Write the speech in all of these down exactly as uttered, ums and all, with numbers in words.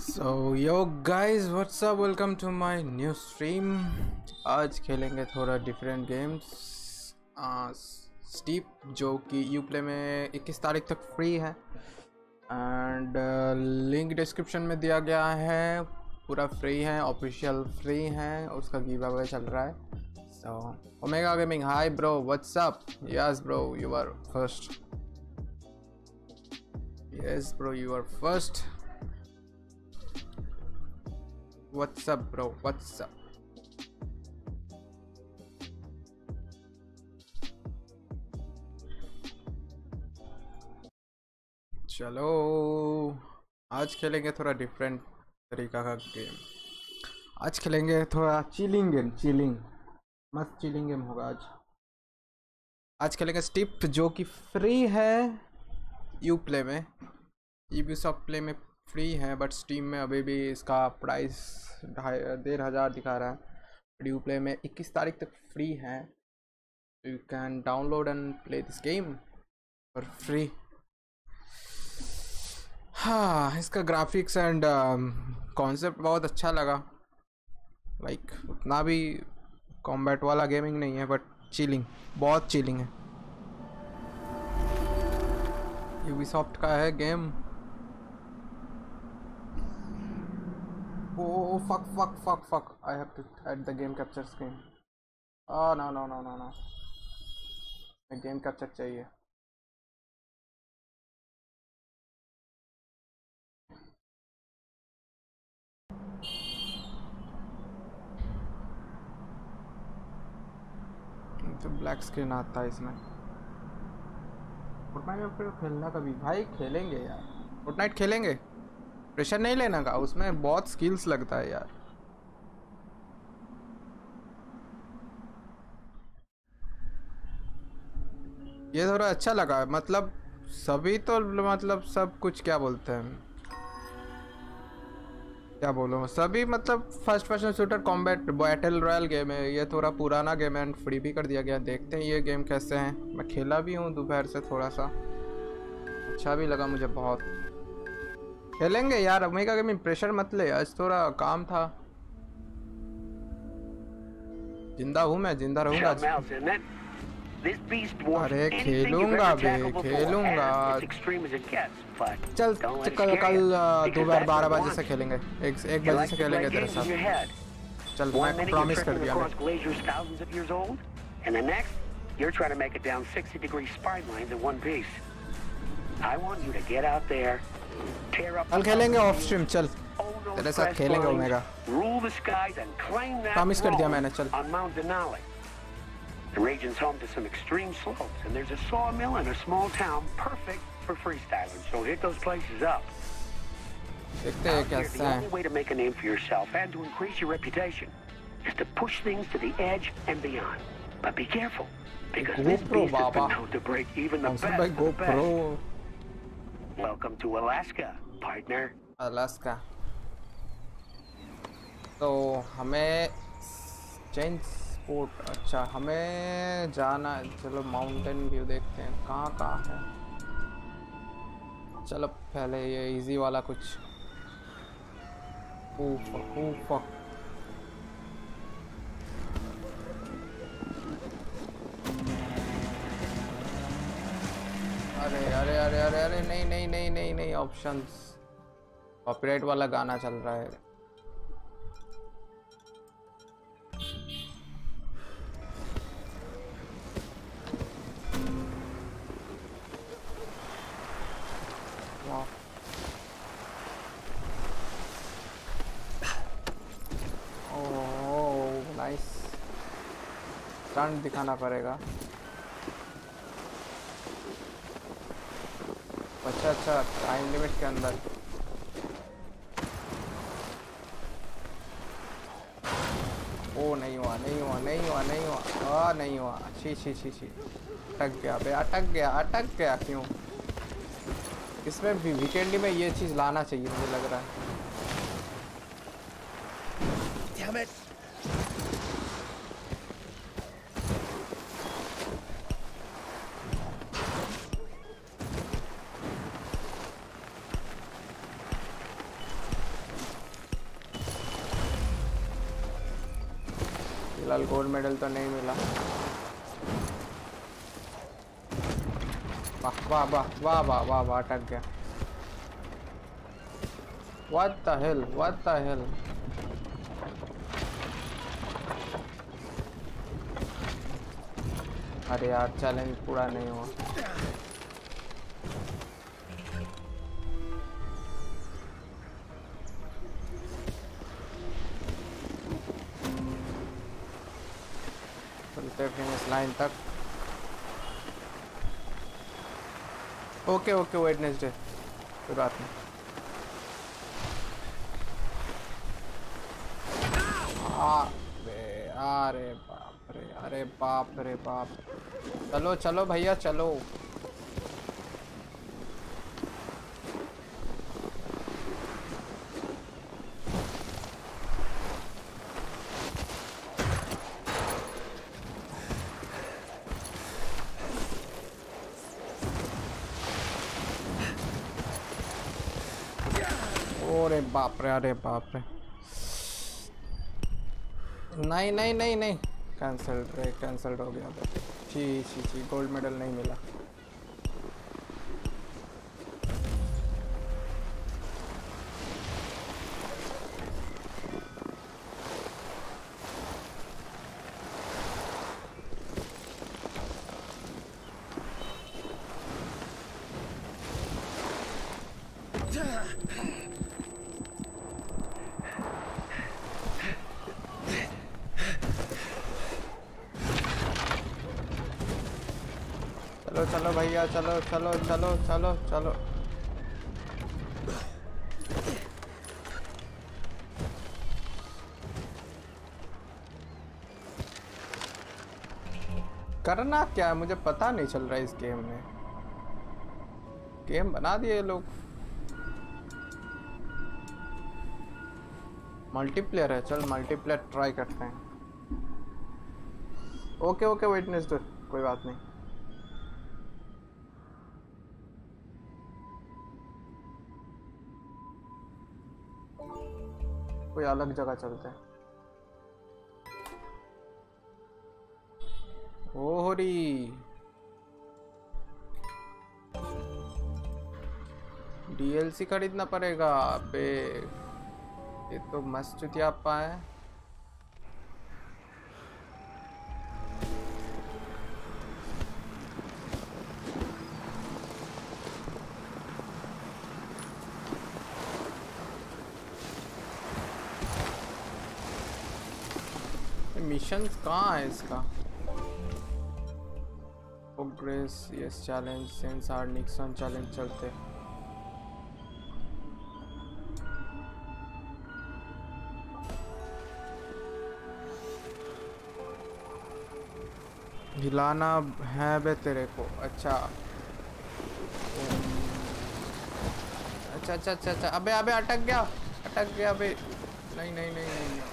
So yo guys, what's up? Welcome to my new stream. आज खेलेंगे थोड़ा different games steep, जो कि यूप्ले में इक्कीस तारीख तक फ्री है एंड लिंक डिस्क्रिप्शन में दिया गया है। पूरा फ्री है, ऑफिशियल फ्री है, उसका गिव अवे चल रहा है। So Omega Gaming, hi bro, what's up? Yes bro, you are first. Yes bro, you are first. What's up bro, what's up? चलो आज खेलेंगे थोड़ा डिफरेंट तरीका का गेम। आज खेलेंगे थोड़ा चिलिंग गेम, चिलिंग मस्त चिलिंग गेम होगा आज। आज खेलेंगे स्टिप, जो कि फ्री है यू प्ले में, यूबीसॉफ्ट प्ले में फ्री है, बट स्टीम में अभी भी इसका प्राइस ढाई डेढ़ हज़ार दिखा रहा है। यू प्ले में इक्कीस तारीख तक फ्री है, you can download and play this game for free. हाँ, इसका ग्राफिक्स एंड कॉन्सेप्ट बहुत अच्छा लगा। लाइक like, उतना भी कॉम्बैट वाला गेमिंग नहीं है, बट चिलिंग, बहुत चिलिंग है। यूबीसॉफ्ट का है game. Oh fuck fuck fuck fuck, I have to add the game capture screen. Oh no no no no no, मैं गेम कैप्चर चाहिए। तो ब्लैक स्क्रीन आता है इसमें। फोर्टनाइट में फिर खेलना कभी भाई, खेलेंगे यार, फोर्टनाइट खेलेंगे, प्रेशर नहीं लेना का, उसमें बहुत स्किल्स लगता है यार। ये थोड़ा अच्छा लगा, मतलब सभी तो मतलब सब कुछ क्या बोलते हैं, क्या बोलो सभी, मतलब first person shooter combat battle royale game है। ये थोड़ा पुराना गेम है एंड फ्री भी कर दिया गया। देखते हैं ये गेम कैसे हैं। मैं खेला भी हूँ दोपहर से, थोड़ा सा अच्छा भी लगा मुझे बहुत। खेलेंगे यार, ओमेगा गेमिंग, प्रेशर मत ले, आज थोड़ा काम था। जिंदा हूँ मैं, जिंदा रहूंगा। अरे खेलूंगा भी, खेलूंगा। चल कल कल दोपहर बारह बजे से खेलेंगे, एक एक बजे से खेलेंगे तेरे साथ। चल मैं प्रॉमिस कर दिया मैं। कल खेलेंगे ऑफ स्ट्रीम, चल तेरे साथ खेलेंगे ओमेगा, प्रॉमिस कर दिया मैंने। चल The region's home to some extreme slopes, and there's a sawmill and a small town perfect for freestyling, so hit those places up. देखते हैं कैसा है। The only way to make a name for yourself and to increase your reputation is to push things to the edge and beyond. But be careful, because this beast has been known to break even the best of the best. Welcome to Alaska, partner. Alaska. तो हमें change, अच्छा हमें जाना है। चलो mountain view देखते हैं कहाँ कहाँ है। चलो पहले ये इजी वाला कुछ। ऊफ ऊफ, अरे अरे अरे अरे अरे नहीं नहीं नहीं नहीं नहीं, ऑप्शंस, कॉपीराइट वाला गाना चल रहा है। स्टंट दिखाना पड़ेगा। अच्छा अच्छा, टाइम लिमिट के अंदर। ओ नहीं हुआ नहीं हुआ नहीं हुआ नहीं हुआ आ नहीं हुआ, छी छी छी छी, अटक गया बे, अटक गया अटक गया क्यों? इसमें भी वीकेंड में ये चीज़ लाना चाहिए मुझे लग रहा है। Damn it. फिलहाल गोल्ड मेडल तो नहीं मिला। वाह वाह वाह वाह वाह वाह वाह अटक गया। What the hell? What the hell? अरे यार चैलेंज पूरा नहीं हुआ। चलते फिनिश लाइन तक। ओके ओके वेडनेसडे कोई बात नहीं। अरे बाप रे अरे बाप रे बाप। चलो चलो भैया चलो। अरे बाप रे अरे बाप रे। नहीं नहीं नहीं नहीं कैंसल्ड रे कैंसल्ड हो गया। छी छी छी गोल्ड मेडल नहीं मिला। चलो चलो भैया चलो चलो चलो चलो चलो। करना क्या है मुझे पता नहीं चल रहा है इस गेम में। गेम बना दिए लोग। मल्टीप्लेयर है चल मल्टीप्लेयर ट्राई करते हैं। ओके ओके वेटनेस डे कोई बात नहीं। कोई अलग जगह चलते हैं। ओहरी डीएलसी खरीदना पड़ेगा। अबे ये तो मस्त चुतियापा है। मिशंस कहाँ है इसका? Progress yes challenge sense are Nixon challenge चलते। हिलाना है बे तेरे को। अच्छा अच्छा अच्छा अच्छा अच्छा। अबे अबे अटक गया अटक गया अबे। नहीं नहीं नहीं नहीं, नहीं।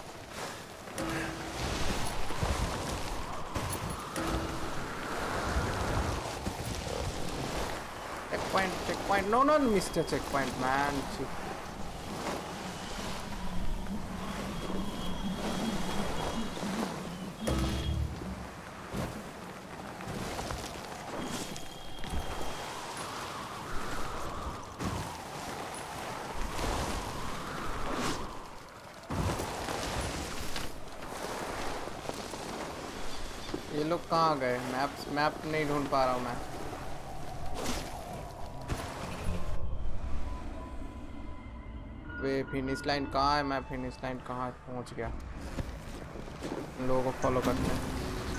Checkpoint, checkpoint. No, no, Mister Checkpoint, man. ये लोग कहाँ गए? मैप मैप नहीं ढूंढ पा रहा हूँ मैं। वे फिनिश लाइन कहाँ है? मैं फिनिश लाइन कहाँ पहुँच गया? उन लोगों को फॉलो करते हैं।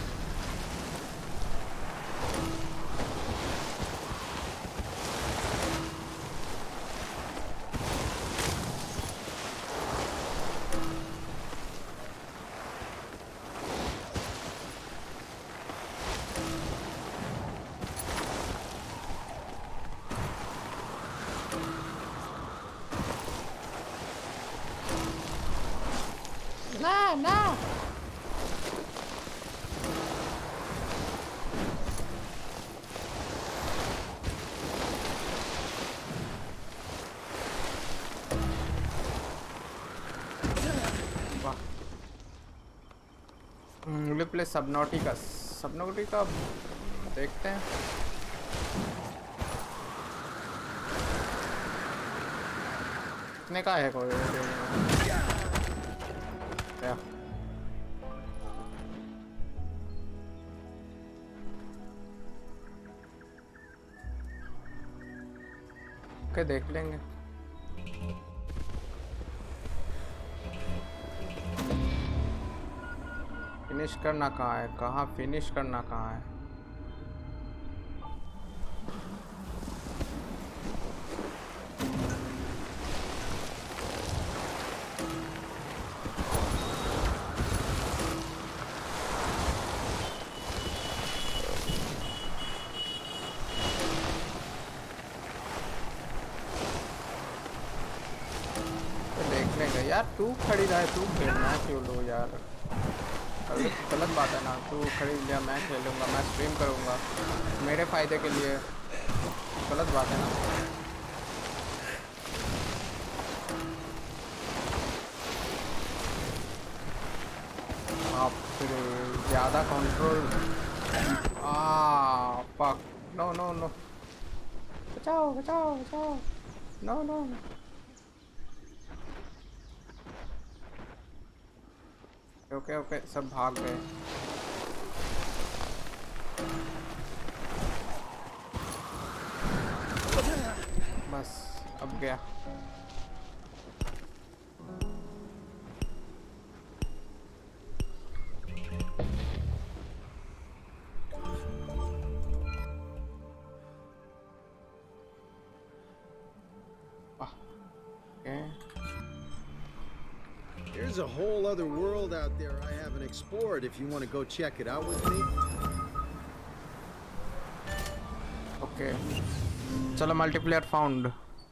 ना ना वी प्ले सबनॉटिका। सबनॉटिका देखते हैं। कितने का है कोई क्या? ओके देख लेंगे। फिनिश करना कहाँ है? कहाँ फिनिश करना कहाँ है? तो देख लेंगे यार। तू खरीदा है, तू खेलना क्यों लो यार? गलत बात है ना। तू खरीद लिया, मैं खेलूँगा, मैं स्ट्रीम करूँगा मेरे फ़ायदे के लिए। गलत बात है ना। आप फिर ज़्यादा control. Ah fuck. No no no, बचाओ बचाओ बचाओ। No no no. Okay okay, सब भाग गए। बस अब गया। There's a whole other world out there I haven't explored if you want to go check it out with me. Okay. चलो multiplayer found.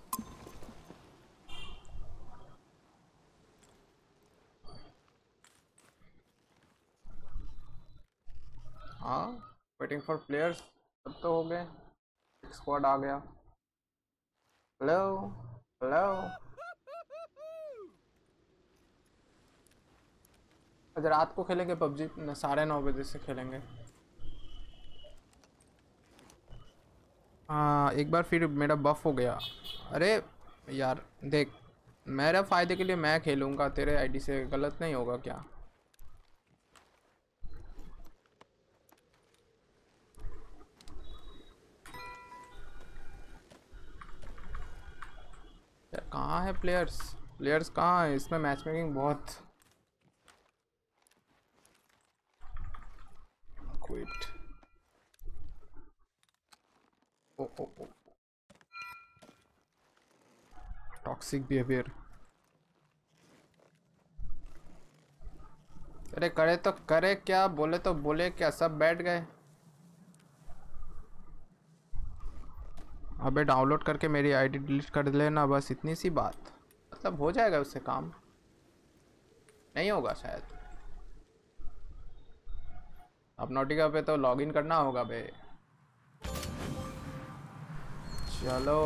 हाँ, waiting for players. सब तो हो गए। स्क्वाड आ गया। Hello hello. आज रात को खेलेंगे पबजी, साढ़े नौ बजे से खेलेंगे। हाँ एक बार फिर मेरा बफ हो गया। अरे यार देख, मेरा फ़ायदे के लिए मैं खेलूँगा, तेरे आईडी से गलत नहीं होगा क्या? यार कहाँ है प्लेयर्स? प्लेयर्स कहाँ है? इसमें मैच मेकिंग बहुत। Quit. Oh oh oh toxic behaviour. अरे करे तो करे क्या, बोले तो बोले क्या, सब बैठ गए। अबे डाउनलोड करके मेरी आईडी डिलीट कर लेना, बस इतनी सी बात। मतलब हो जाएगा उससे काम? नहीं होगा शायद। अब नोटिका पे तो लॉगिन करना होगा बे। चलो।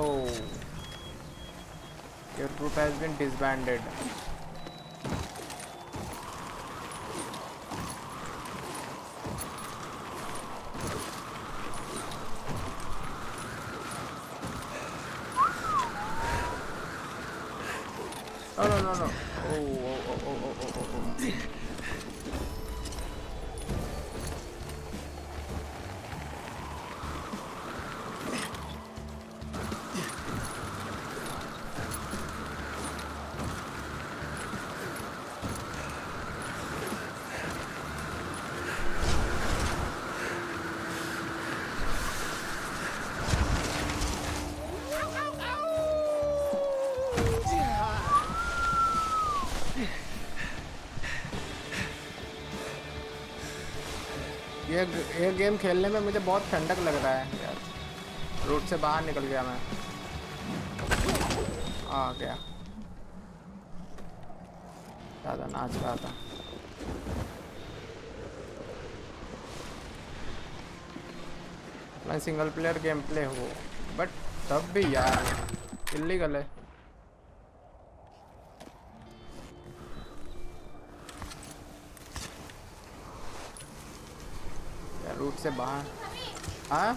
Your group has been disbanded. No, no, no, no. Oh, oh, oh, oh, oh, oh, oh. ये ये गेम खेलने में मुझे बहुत ठंडक लग रहा है यार। रोड से बाहर निकल गया मैं। आ गया। ज़्यादा नाच रहा था। मैं सिंगल प्लेयर गेम प्ले हो, बट तब भी यार इल्लीगल है। से बाहर। हाँ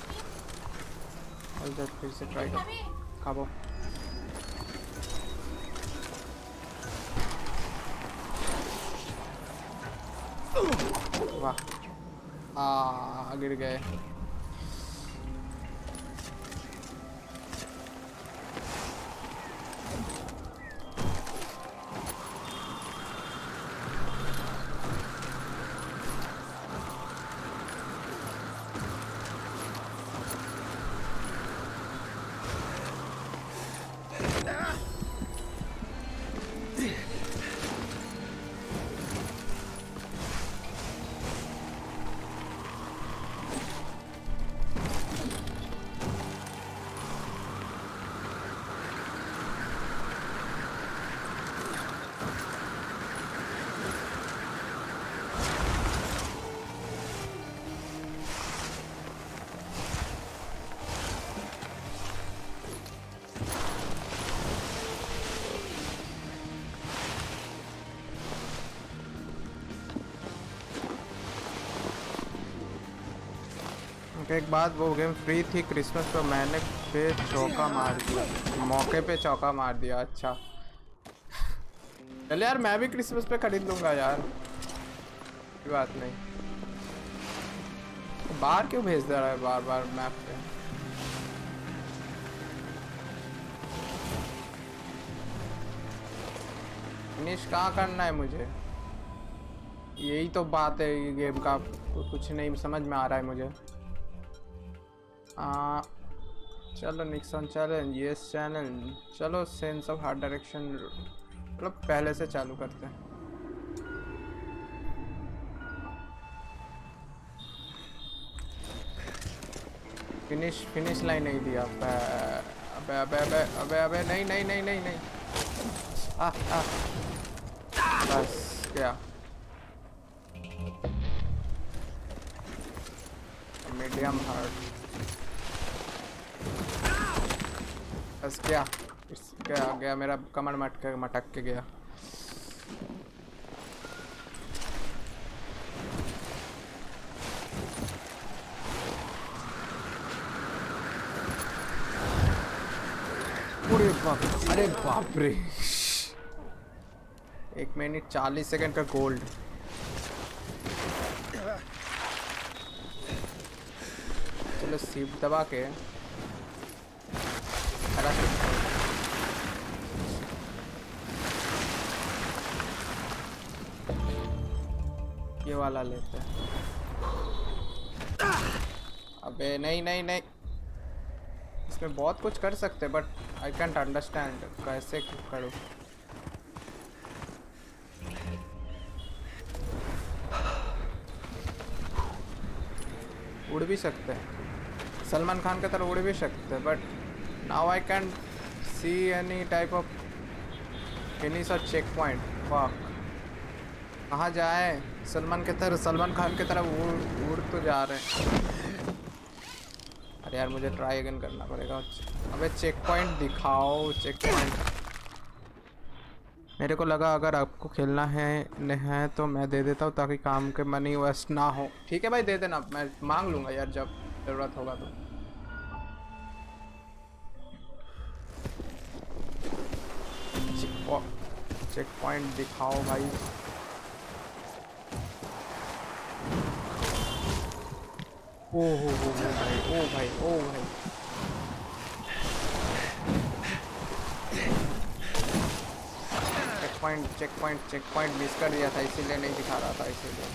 फिर से ट्राई कर खाबो। वाह आ गिर गए। एक बात, वो गेम फ्री थी क्रिसमस पर, मैंने पे चौका मार दिया, मौके पे चौका मार दिया। अच्छा चल यार, मैं भी क्रिसमस पे खरीद लूंगा यार, कोई बात नहीं। बाहर क्यों भेज दे रहा है बार बार मैप पे? फिनिश कहाँ करना है मुझे? यही तो बात है ये गेम का, कुछ नहीं समझ में आ रहा है मुझे। आ, चलो निक्सन चैलेंज, यस चैनल, चलो सेंस ऑफ हार्ट डायरेक्शन, मतलब पहले से चालू करते हैं। फिनिश फिनिश लाइन नहीं दिया। अबे अबे अबे अबे अबे नहीं नहीं नहीं नहीं नहीं आ आ बस क्या मीडियम हार्ट, बस क्या क्या गया मेरा कमर मटक के मटक के गया। अरे बाप अरे बाप रे, एक मिनट चालीस सेकंड का गोल्ड। चलो सीट दबा के ये वाला लेते हैं। अबे नहीं नहीं नहीं, इसमें बहुत कुछ कर सकते बट आई कैंट अंडरस्टैंड कैसे करूँ। उड़ भी सकते हैं, सलमान खान की तरह उड़ भी सकते हैं, but now I can see any type of finish और चेक पॉइंट। फक, कहाँ जाए? सलमान की तरह सलमान खान की तरह उड़ उड़ तो जा रहे हैं। अरे यार मुझे ट्राई अगेन करना पड़ेगा। अबे चेक पॉइंट दिखाओ, चेक पॉइंट। मेरे को लगा अगर आपको खेलना है नहीं है तो मैं दे देता हूँ ताकि काम के मनी वेस्ट ना हो। ठीक है भाई दे देना, मैं मांग लूँगा यार जब ज़रूरत होगा तो। चेक पॉइंट दिखाओ भाई। ओ हो हो हो भाई, ओ भाई ओ भाई, checkpoint checkpoint checkpoint miss कर दिया था, इसीलिए नहीं दिखा रहा था, इसीलिए।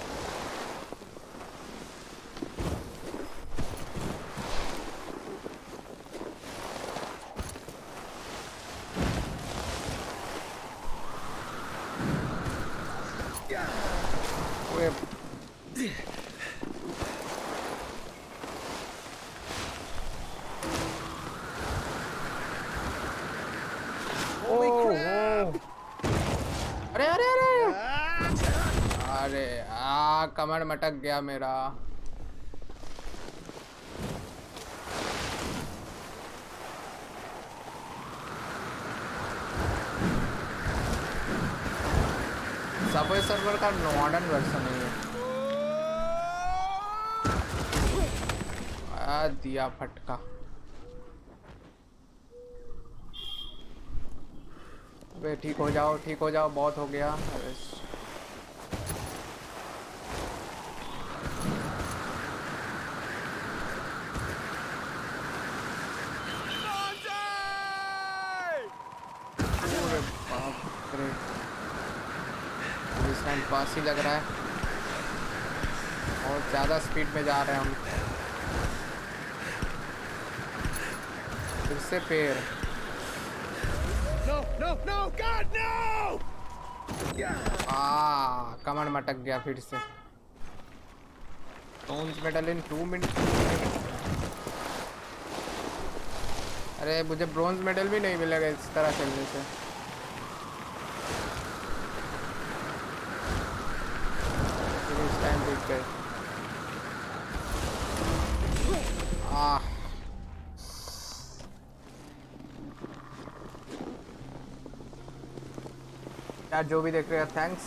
कमर मटक गया मेरा। सबवे सर्वर का मॉडर्न वर्जन है ये। आ दिया फटका। वे ठीक हो जाओ, ठीक हो जाओ, बहुत हो गया। इस टाइम पास ही लग रहा है, बहुत ज़्यादा स्पीड में जा रहे हैं हम। फिर से पेड़। No, no, no, God, no! आ, कमर मटक गया फिर से। Bronze medal in two minute. अरे मुझे ब्रोंज मेडल भी नहीं मिलेगा इस तरह चलने से। फिर इस टाइम देख गए। आह, यार जो भी देख रहे हैं थैंक्स।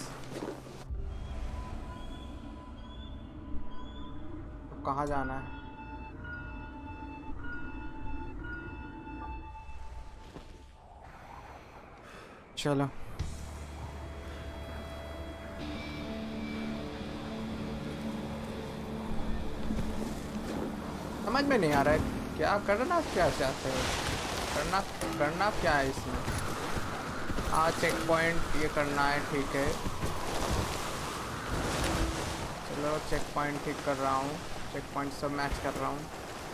तो कहाँ जाना है? चलो समझ में नहीं आ रहा है क्या करना, क्या चाहते हो करना, करना क्या है इसमें। हाँ चेक पॉइंट ये करना है, ठीक है। चलो चेक पॉइंट ठीक कर रहा हूँ, चेक पॉइंट सब मैच कर रहा हूँ।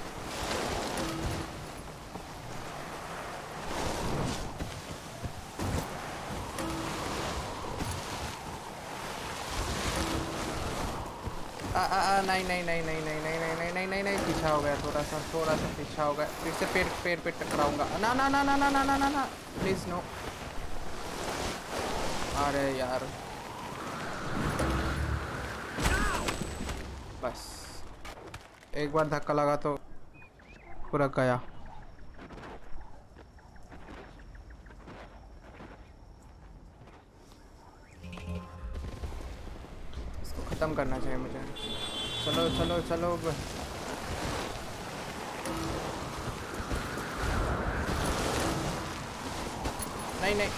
आ, आ, आ, नहीं नहीं नहीं नहीं नहीं नहीं नहीं नहीं नहीं नहीं नहीं पीछा हो गया, थोड़ा सा थोड़ा सा पीछा हो गया। फिर से पेड़ पेड़ पे टकराऊंगा। ना ना ना ना ना ना ना ना ना प्लीज नो। अरे यार बस एक बार धक्का लगा तो पूरा गया। इसको खत्म करना चाहिए मुझे। चलो चलो चलो नहीं नहीं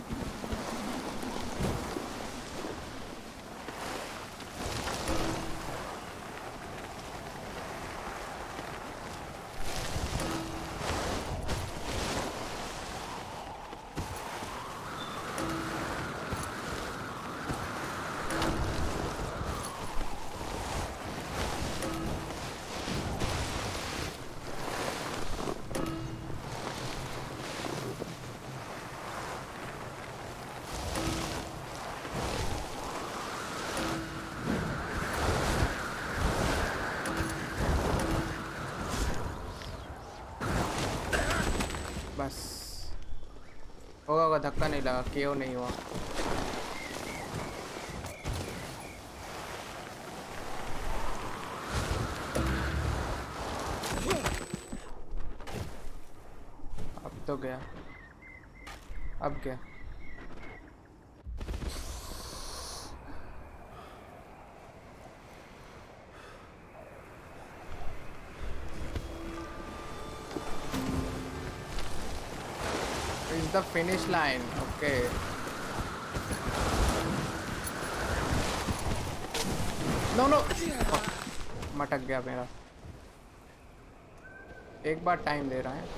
होगा होगा, धक्का नहीं लगा, केओ नहीं हुआ। अब तो गया, अब क्या the finish line, okay. No no, मटक गया मेरा। एक बार टाइम दे रहा है।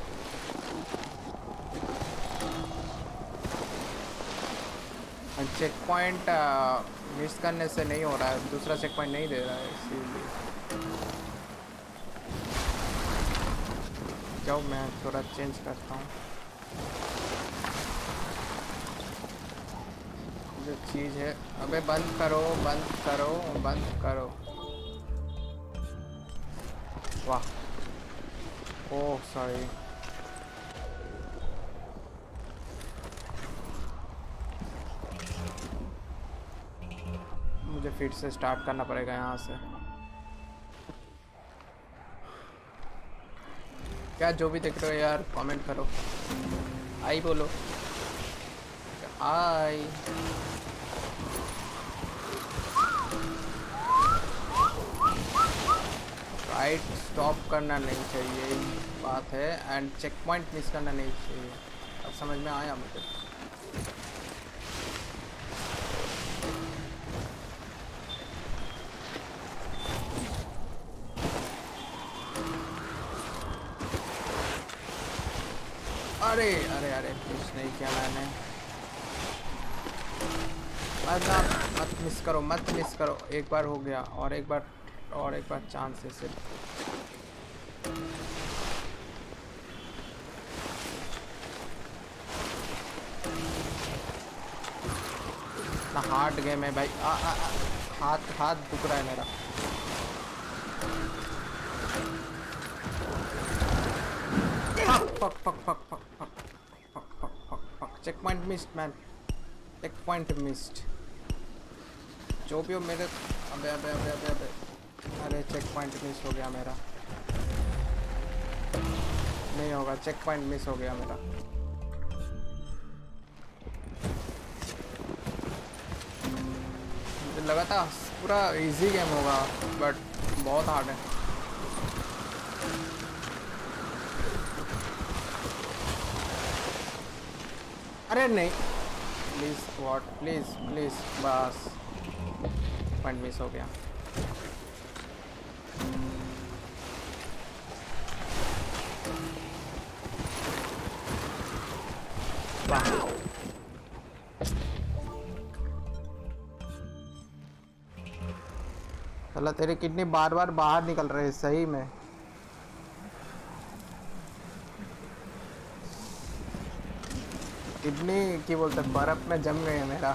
चेक पॉइंट मिस करने से नहीं हो रहा है, दूसरा चेक पॉइंट नहीं दे रहा है, इसीलिए जाओ मैं थोड़ा चेंज करता हूँ। जो चीज़ है, अबे बंद करो बंद करो बंद करो। वाह, ओह सॉरी। मुझे फिर से स्टार्ट करना पड़ेगा यहाँ से। क्या जो भी देख रहे हो यार कमेंट करो, आई बोलो आई। राइट स्टॉप करना नहीं चाहिए, यही बात है। एंड चेक पॉइंट मिस करना नहीं चाहिए। अब समझ में आया मुझे। अरे अरे अरे कुछ नहीं किया मैंने। मत मत मिस करो, मत मिस करो। एक बार हो गया, और एक बार और एक बार चांस है सिर्फ। ना हार्ड गेम है भाई। आ, आ, आ, हाथ हाथ दुख रहा है मेरा। Fuck fuck fuck fuck fuck fuck fuck fuck fuck. Checkpoint missed man, checkpoint missed. जो भी हो मेरे। अबे अबे अबे अबे अबे अरे चेक पॉइंट मिस हो गया मेरा। नहीं होगा, चेक पॉइंट मिस हो गया मेरा। मुझे लगा था पूरा इजी गेम होगा, बट बहुत हार्ड है। अरे नहीं, प्लीज व्हाट, प्लीज प्लीज, बस पॉइंट मिस हो गया। चला तेरी किडनी बार बार बाहर निकल रही है सही में। किडनी की बोलते बर्फ में जम गई है मेरा।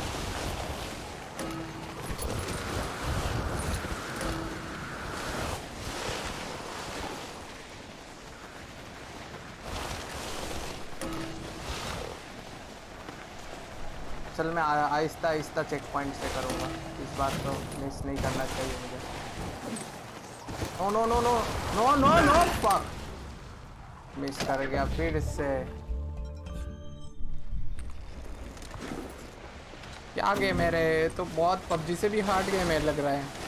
चल मैं आहिस्ता आहिस्ता चेक पॉइंट से करूँगा इस बार, तो मिस नहीं करना चाहिए मुझे। No no no no no no no fuck, miss कर गया फिर से। क्या गेम है रे, तो बहुत पबजी से भी हार्ड गेम है लग रहा है।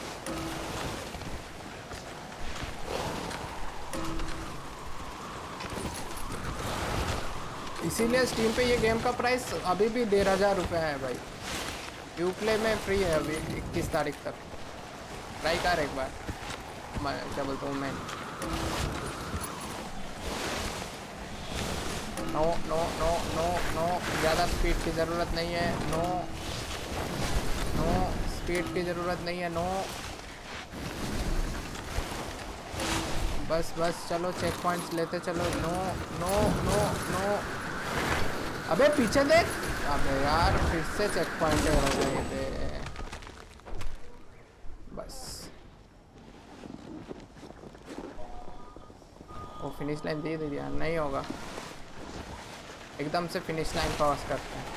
इसीलिए स्टीम पे ये गेम का प्राइस अभी भी डेढ़ हज़ार रुपये है भाई। यूप्ले में फ्री है अभी इक्कीस तारीख तक। ट्राई कर एक बार। मैं क्या बोलता हूँ मैं, no no no no no ज़्यादा स्पीड की ज़रूरत नहीं है। नो नो स्पीड की ज़रूरत नहीं है। नो बस बस चलो चेक पॉइंट्स लेते चलो। नो नो नो नो अबे पीछे देख। अबे यार फिर से चेक पॉइंट हो गए थे। बस वो फिनिश लाइन दे दिया, नहीं होगा। एकदम से फिनिश लाइन क्रॉस करते हैं।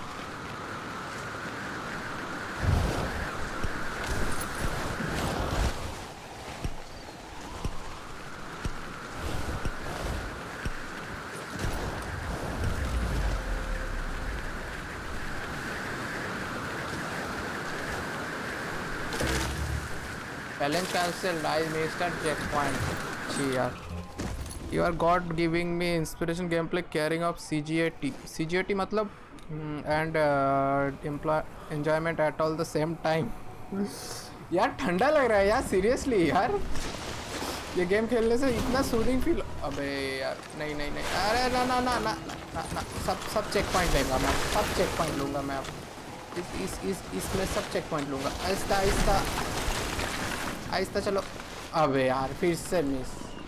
Challenge cancelled. I missed that checkpoint. Gee yaar. You are God giving me inspiration gameplay carrying of C G A T. C G A T मतलब and uh, enjoyment at all the same time. यार ठंडा लग रहा है यार seriously यार। ये game खेलने से इतना सूदिंग फील। अबे यार नहीं नहीं नहीं, अरे ना ना ना ना ना ना सब सब चेक पॉइंट लेगा मैं, सब चेक पॉइंट लूँगा मैं अब। इस इस इस इसमें सब चेक पॉइंट लूँगा। आहिस्ता आहिस्ता आहिस्ता चलो। अबे यार फिर से miss.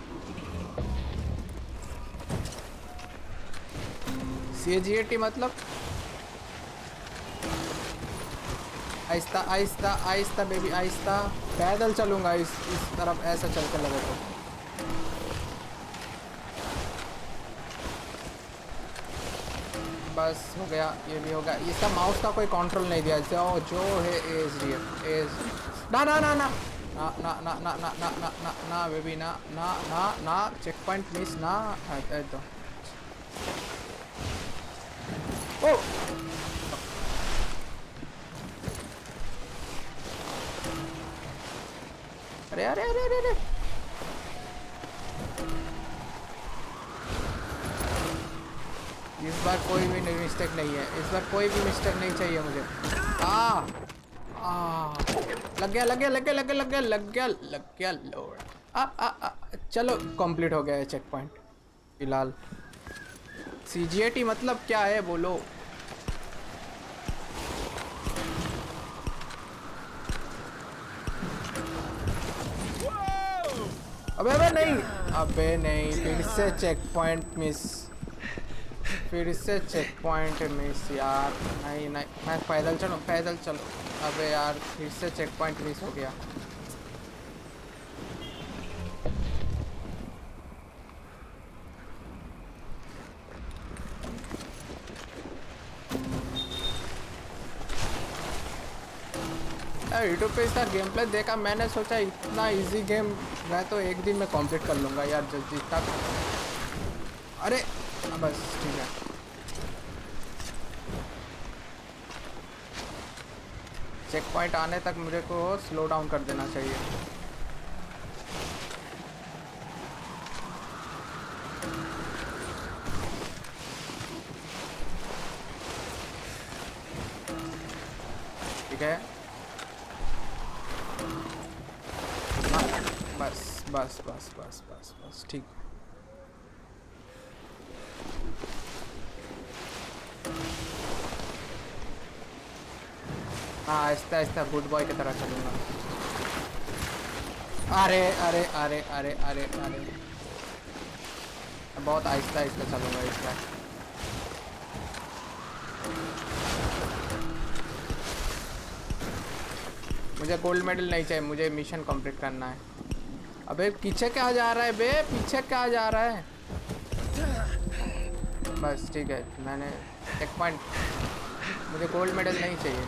C ji A T मतलब आहिस्ता आहिस्ता आहिस्ता बेबी आहिस्ता। पैदल चलूँगा इस इस तरफ, ऐसा चल के लगे तो। बस हो गया, ये भी होगा। इसका माउस का कोई कंट्रोल नहीं दिया जो जो है एज डी एज। ना ना ना ना ना ना ना ना ना ना ना ना ना बेबी ना ना ना ना चेक पॉइंट मिस ना। तो ओ अरे अरे अरे अरे बार कोई भी मिस्टेक नहीं है, इस बार कोई भी मिस्टेक नहीं चाहिए मुझे। आ आ लग गया लग गया लग गया लग गया लग गया लग गया लग गया लॉर्ड। आ आ आ चलो कंप्लीट हो गया है चेक पॉइंट फिलहाल। सी जी ए टी मतलब क्या है बोलो? अबे अबे नहीं, अबे नहीं, फिर से चेक पॉइंट मिस, फिर से चेक पॉइंट मिस यार। नहीं नहीं मैं पैदल चलो पैदल चलो। अबे यार फिर से चेक पॉइंट मिस हो गया। यूट्यूब पे इसका गेम प्ले देखा, मैंने सोचा इतना इजी गेम मैं तो एक दिन में कंप्लीट कर लूँगा यार जल्दी तक। अरे बस ठीक है। चेक पॉइंट आने तक मुझे को स्लो डाउन कर देना चाहिए। ठीक है बस बस बस बस बस बस ठीक। हाँ आहिस्ता आहिस्ता गुड बॉय की तरह चलूँगा। अरे अरे अरे अरे अरे अरे बहुत आहिस्ता आहिस्ता चलूँगा इस बार। मुझे गोल्ड मेडल नहीं चाहिए, मुझे मिशन कंप्लीट करना है। अबे पीछे क्या जा रहा है बे, पीछे क्या जा रहा है? बस ठीक है, मैंने चेक पॉइंट, मुझे गोल्ड मेडल नहीं चाहिए।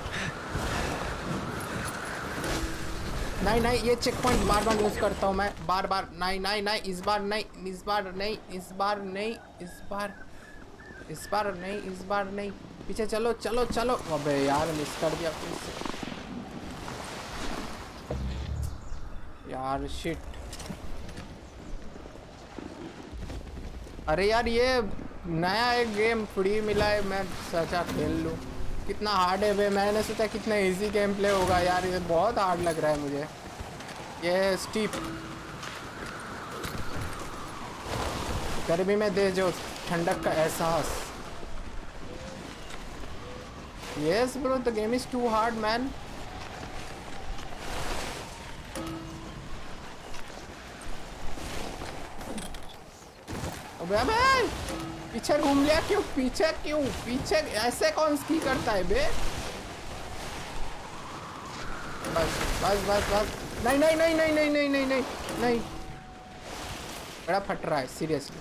नहीं नहीं ये चेक पॉइंट बार बार यूज़ करता हूँ मैं, बार बार। नहीं नहीं नहीं इस बार नहीं, इस बार नहीं, इस बार नहीं, इस बार इस बार नहीं, इस बार नहीं। पीछे चलो चलो चलो। अबे यार मिस कर दिया फिर से यार, शिट। अरे यार ये नया एक गेम फ्री मिला है, मैं सोचा खेल लूँ। कितना हार्ड है बे, मैंने सोचा कितना इजी गेम प्ले होगा यार, ये बहुत हार्ड लग रहा है मुझे। ये स्टीप गर्मी में दे जो ठंडक का एहसास। Yes bro the game is too hard man. अबे अबे पीछे घूम लिया क्यों, पीछे क्यों, पीछे ऐसे कौन स्की करता है बे? बस बस बस बस। नहीं नहीं नहीं नहीं नहीं नहीं नहीं नहीं नहीं बड़ा फट रहा है सीरियसली।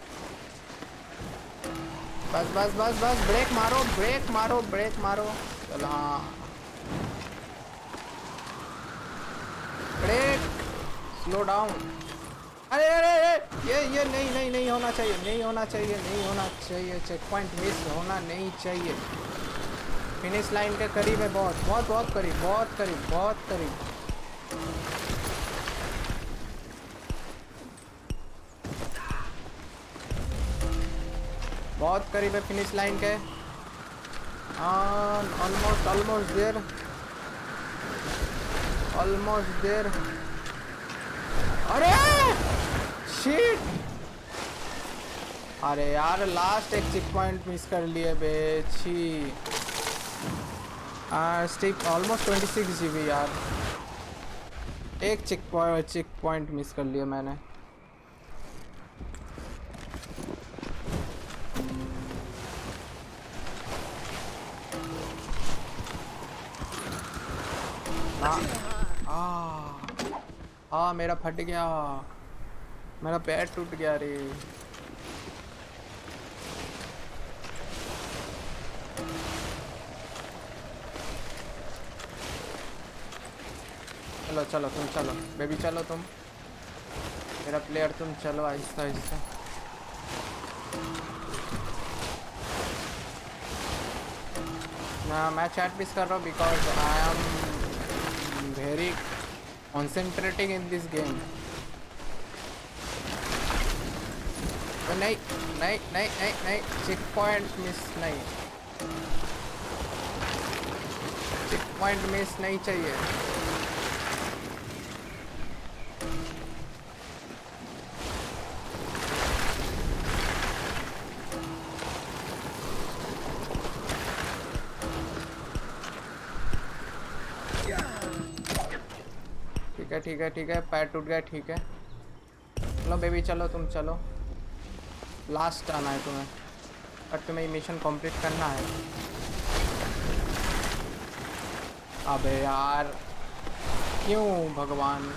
बस बस बस बस ब्रेक मारो ब्रेक मारो ब्रेक मारो। चलो हाँ ब्रेक, स्लो डाउन। अरे अरे अरे ये ये नहीं नहीं नहीं होना चाहिए, नहीं होना चाहिए, नहीं होना चाहिए। चेक पॉइंट मिस होना नहीं चाहिए। फिनिश लाइन के करीब है, बहुत बहुत बहुत करीब, बहुत करीब, बहुत करीब। बहुत करीब है फिनिश लाइन के। Almost almost there, almost there. अरे शिट, अरे यार लास्ट एक चेक पॉइंट मिस कर लिए बेची। Stick almost twenty six G B यार, एक checkpoint checkpoint miss कर लिया मैंने। हाँ हाँ मेरा फट गया, मेरा पैर टूट गया रे। चलो चलो तुम चलो बेबी, चलो तुम मेरा प्लेयर, तुम चलो आहिस्ता आहिस्ता। ना मैं चैट मिस कर रहा हूँ because I am very concentrating in this game. नहीं नहीं नहीं नहीं नहीं चेक पॉइंट मिस नहीं, चेक पॉइंट मिस नहीं चाहिए। ठीक है ठीक है ठीक है, पैर टूट गया, ठीक है। चलो बेबी चलो, तुम चलो, लास्ट आना है तुम्हें और तुम्हें मिशन कंप्लीट करना है। अबे यार क्यों भगवान,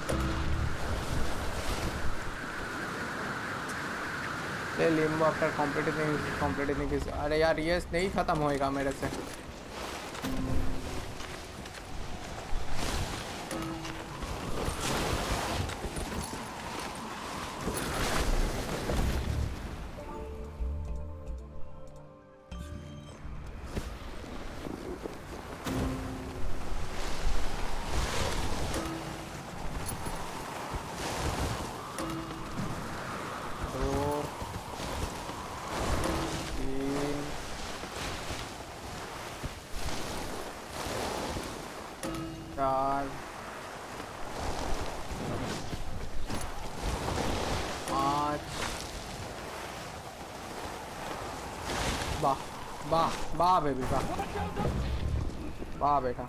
ले लिम्बो आफ्टर कंप्लीटिंग कंप्लीटिंग। अरे यार ये नहीं ख़त्म होएगा मेरे से। वाह बेबी वाह, वाह बेटा,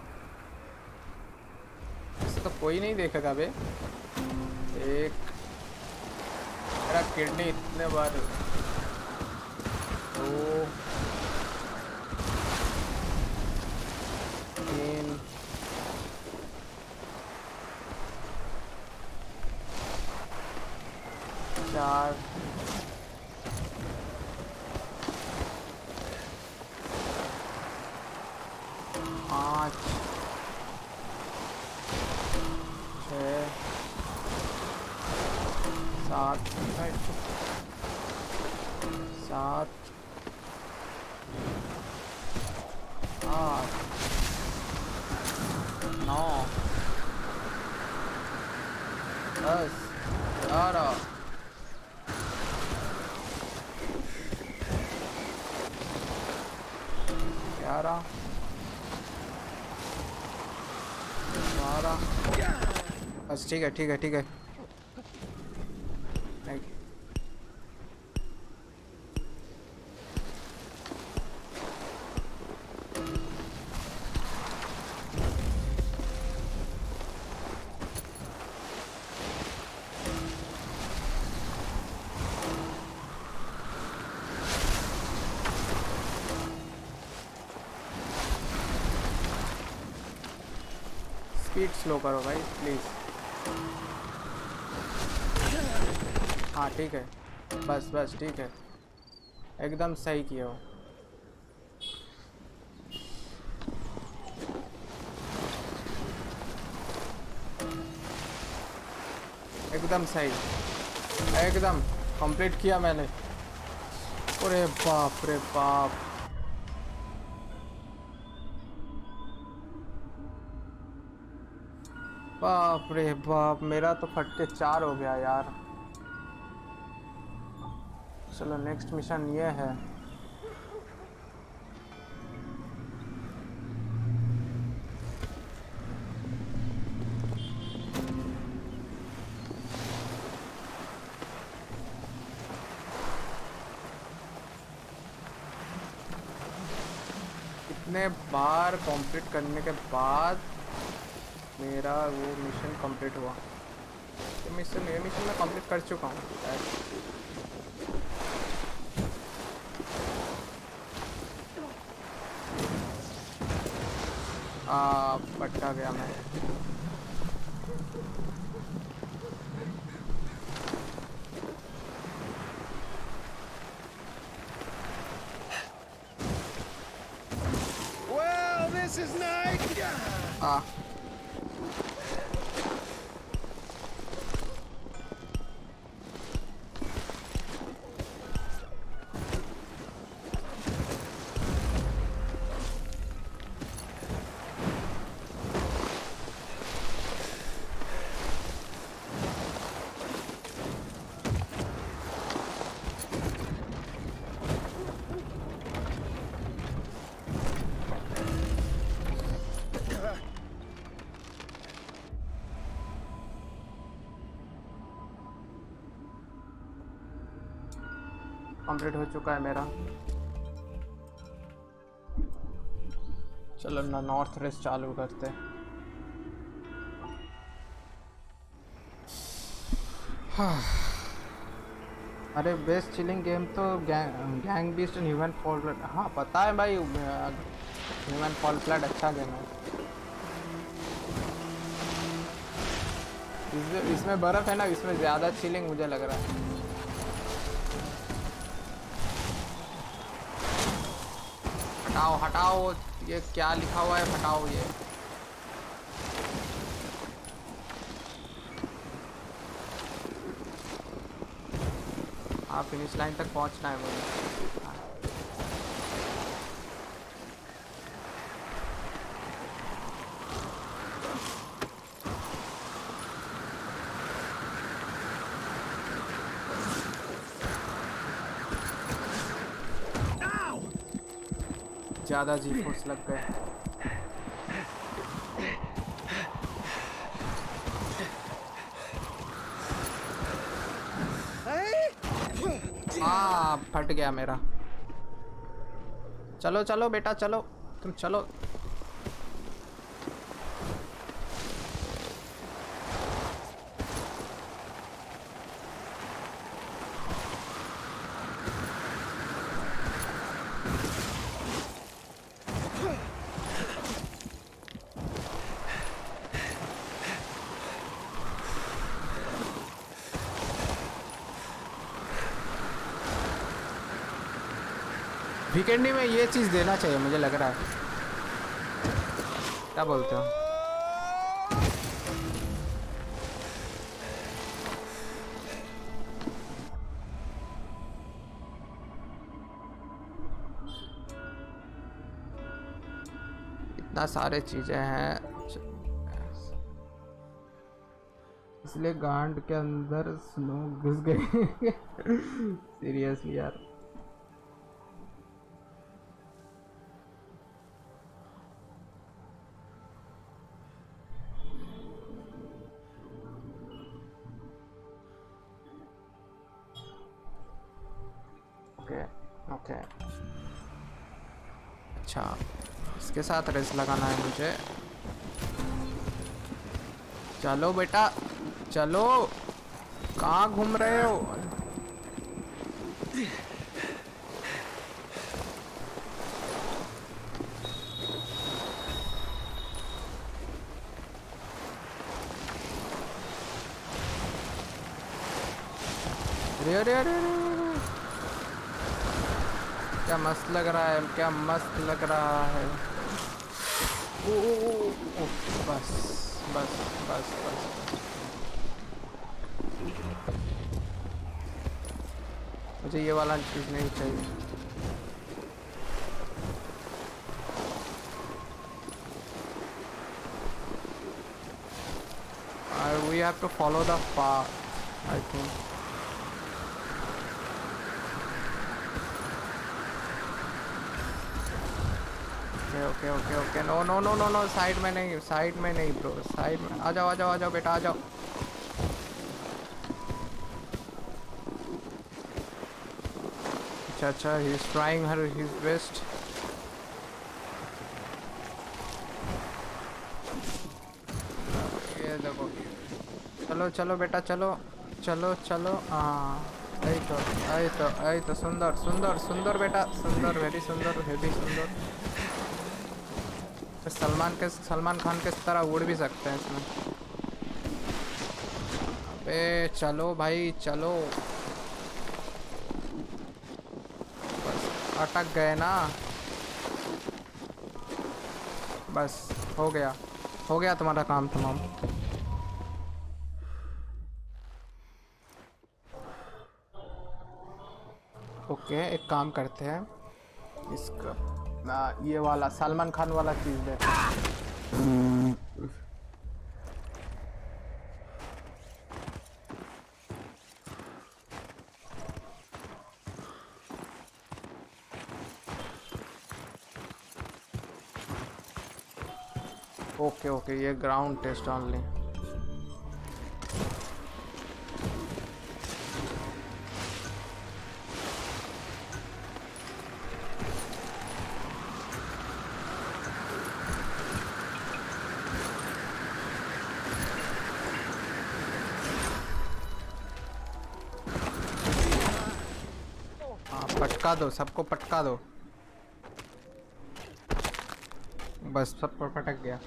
इससे तो कोई नहीं देखेगा बे। एक मेरा किडनी इतने बार, दो तीन चार पाँच छः सात सात आठ नौ दस ग्यारह ग्यारह बस ठीक है ठीक है ठीक है। स्पीड स्लो करो भाई प्लीज़। हाँ ठीक है, बस बस ठीक है, एकदम सही किया हो। एकदम सही, एकदम कंप्लीट किया मैंने। अरे बाप रे बाप, बाप रे बाप, मेरा तो फटके चार हो गया यार। चलो नेक्स्ट मिशन ये है। इतने बार कंप्लीट करने के बाद मेरा वो मिशन कंप्लीट हुआ। ये मिशन ये मिशन मैं कंप्लीट कर चुका हूँ। आ पटका गया मैं। Well, this is nice. आ कंप्लीट हो चुका है मेरा। चलो ना नॉर्थ रेस चालू करते हैं। हाँ। अरे बेस्ट चिलिंग गेम तो gang gang beast and human fall flat. हाँ पता है भाई, ह्यूमन फॉल फ्लड अच्छा गेम है। इसमें इसमें बर्फ है ना, इसमें ज़्यादा चिलिंग मुझे लग रहा है। हटाओ हटाओ, ये क्या लिखा हुआ है, हटाओ ये। हाँ फिनिश लाइन तक पहुंचना है मुझे। ज़्यादा जी फोर्स लग गए। हाँ फट गया मेरा। चलो चलो बेटा चलो, तुम चलो। वीकेंडी में ये चीज़ देना चाहिए मुझे लग रहा है। क्या बोलते हो? इतना सारे चीज़ें हैं, इसलिए गांड के अंदर स्नो घुस गई। सीरियसली यार। ओके अच्छा, इसके साथ रेस लगाना है मुझे। चलो बेटा चलो, कहाँ घूम रहे हो? अरे अरे अरे क्या मस्त लग रहा है, क्या मस्त लग रहा है। ओ, ओ, ओ, ओ, बस बस बस बस मुझे ये वाला चीज़ नहीं चाहिए। We have to follow the path I think. Okay okay okay no no no no no side में नहीं, साइड में नहीं ब्रो, साइड में आ जाओ आ जाओ आ जाओ बेटा आ जाओ। अच्छा अच्छा, he is trying her his best. ये देखो, चलो चलो बेटा चलो चलो चलो। हाँ आई तो आई तो आई तो सुंदर सुंदर सुंदर बेटा सुंदर, वेरी सुंदर, हेवी सुंदर। सलमान के सलमान खान के तरह उड़ भी सकते हैं इसमें। अबे चलो भाई चलो, बस अटक गए ना। बस हो गया हो गया तुम्हारा काम तमाम। ओके एक काम करते हैं, इसका ना ये वाला सलमान खान वाला चीज़ दे। ओके ओके ये ग्राउंड टेस्ट ऑनली। पटका दो, सबको पटका दो। बस सब पर पटक गया।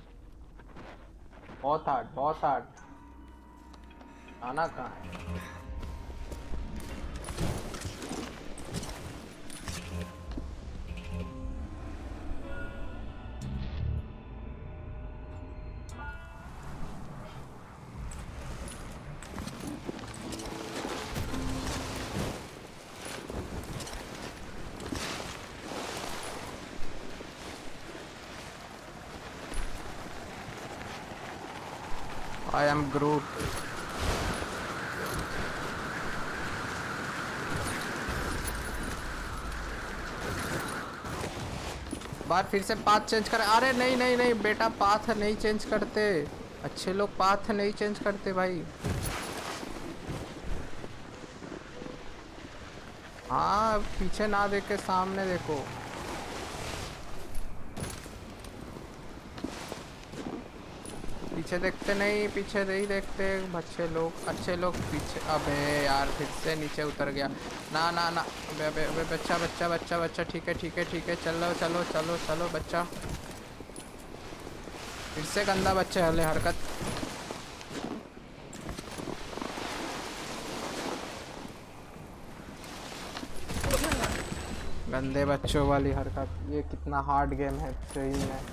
बहुत हार्ड, बहुत हार्ड। आना कहाँ है? I am Groot. बार फिर से पाथ चेंज कर। अरे नहीं नहीं नहीं बेटा, पाथ नहीं चेंज करते। अच्छे लोग पाथ नहीं चेंज करते भाई। हाँ पीछे ना देख के सामने देखो। पीछे देखते नहीं, पीछे नहीं देखते बच्चे लोग, अच्छे लोग पीछे। अबे यार फिर से नीचे उतर गया। ना ना ना अबे अबे अबे बच्चा बच्चा बच्चा बच्चा ठीक है ठीक है ठीक है, चलो चलो चलो चलो बच्चा। फिर से गंदा बच्चे वाले हरकत। गंदे बच्चों वाली हरकत। ये कितना हार्ड गेम है सही में।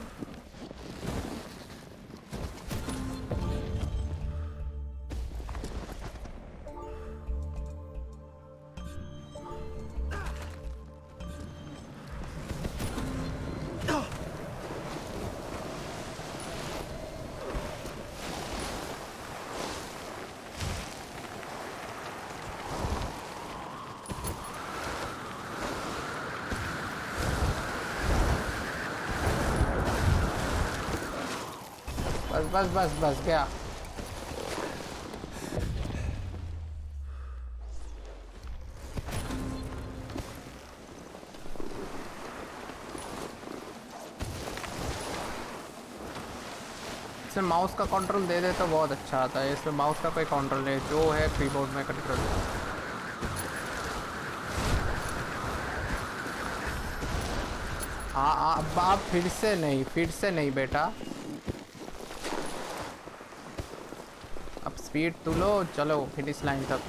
बस बस बस गया। इसमें माउस का कंट्रोल दे दे तो बहुत अच्छा आता है। इसमें माउस का कोई कंट्रोल नहीं, जो है कीबोर्ड में कंट्रोल। हाँ अब आप फिर से नहीं, फिर से नहीं बेटा। अब स्पीड तू लो, चलो फिनिश लाइन तक।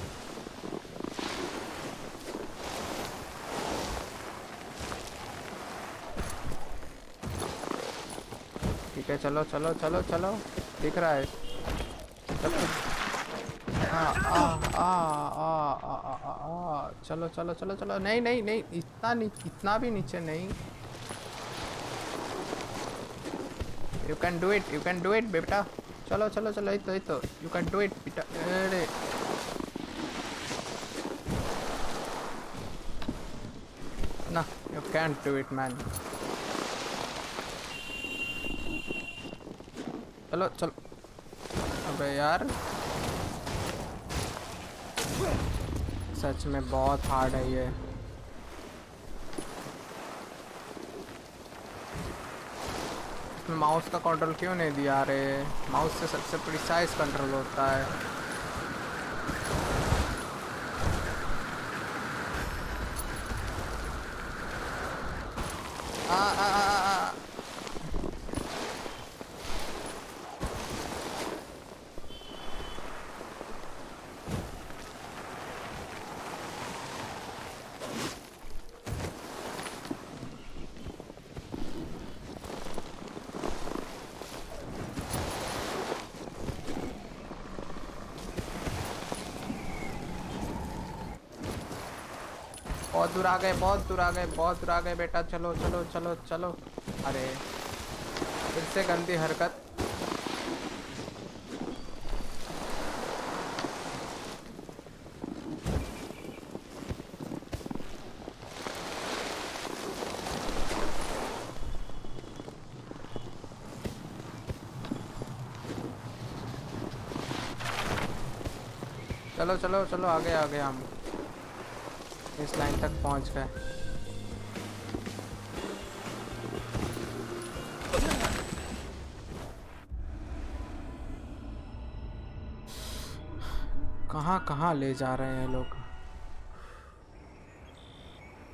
ठीक है चलो चलो चलो चलो, दिख रहा है सब कुछ। हाँ आ आ आ आ आ आ आ चलो चलो चलो चलो। नहीं नहीं नहीं इतना नी, इतना भी नीचे नहीं। You can do it, you can do it बेटा। चलो चलो चलो, ये तो ये तो यू कैन डू इट बेटा। अरे ना, you can do it man. चलो चलो। अबे यार सच में बहुत हार्ड है ये। माउस का कंट्रोल क्यों नहीं दिया रे? माउस से सबसे प्रिसाइज कंट्रोल होता है। आ, आ, आ, आ, आ। बहुत दूर आ गए, बहुत दूर आ गए, बहुत दूर आ गए बेटा। चलो चलो चलो चलो। अरे फिर से गंदी हरकत। चलो चलो चलो, आगे आगे हम इस लाइन तक पहुंच गए। कहाँ कहाँ ले जा रहे हैं लोग।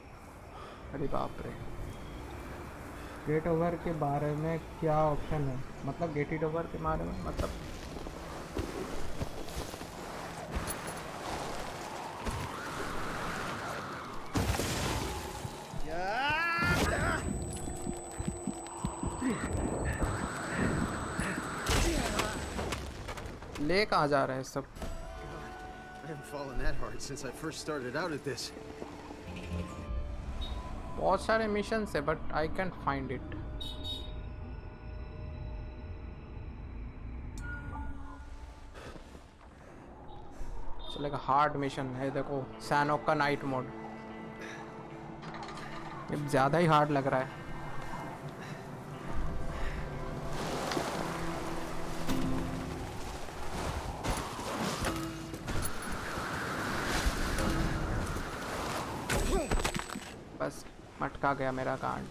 अरे बाप रे। गेट ओवर के बारे में क्या ऑप्शन है? मतलब गेटेड ओवर के बारे में मतलब ले कहाँ जा रहे हैं सब? I haven't fallen that hard since I first started out at this. बहुत सारे मिशन है but I can find it. चलेगा। हार्ड मिशन है देखो, सैनोक का नाइट मोड। ये ज़्यादा ही हार्ड लग रहा है। बस मटका गया मेरा कांड।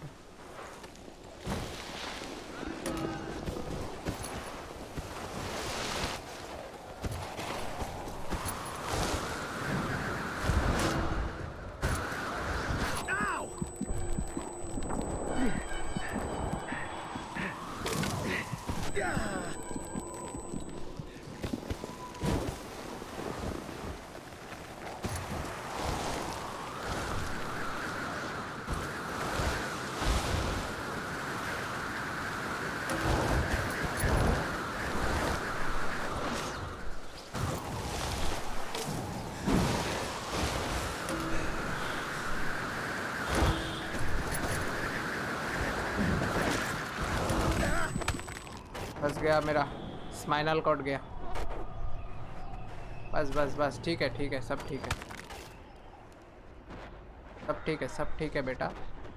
बस गया मेरा स्पाइनल कॉर्ड गया। बस बस बस ठीक है ठीक है सब ठीक है सब ठीक है सब ठीक है बेटा।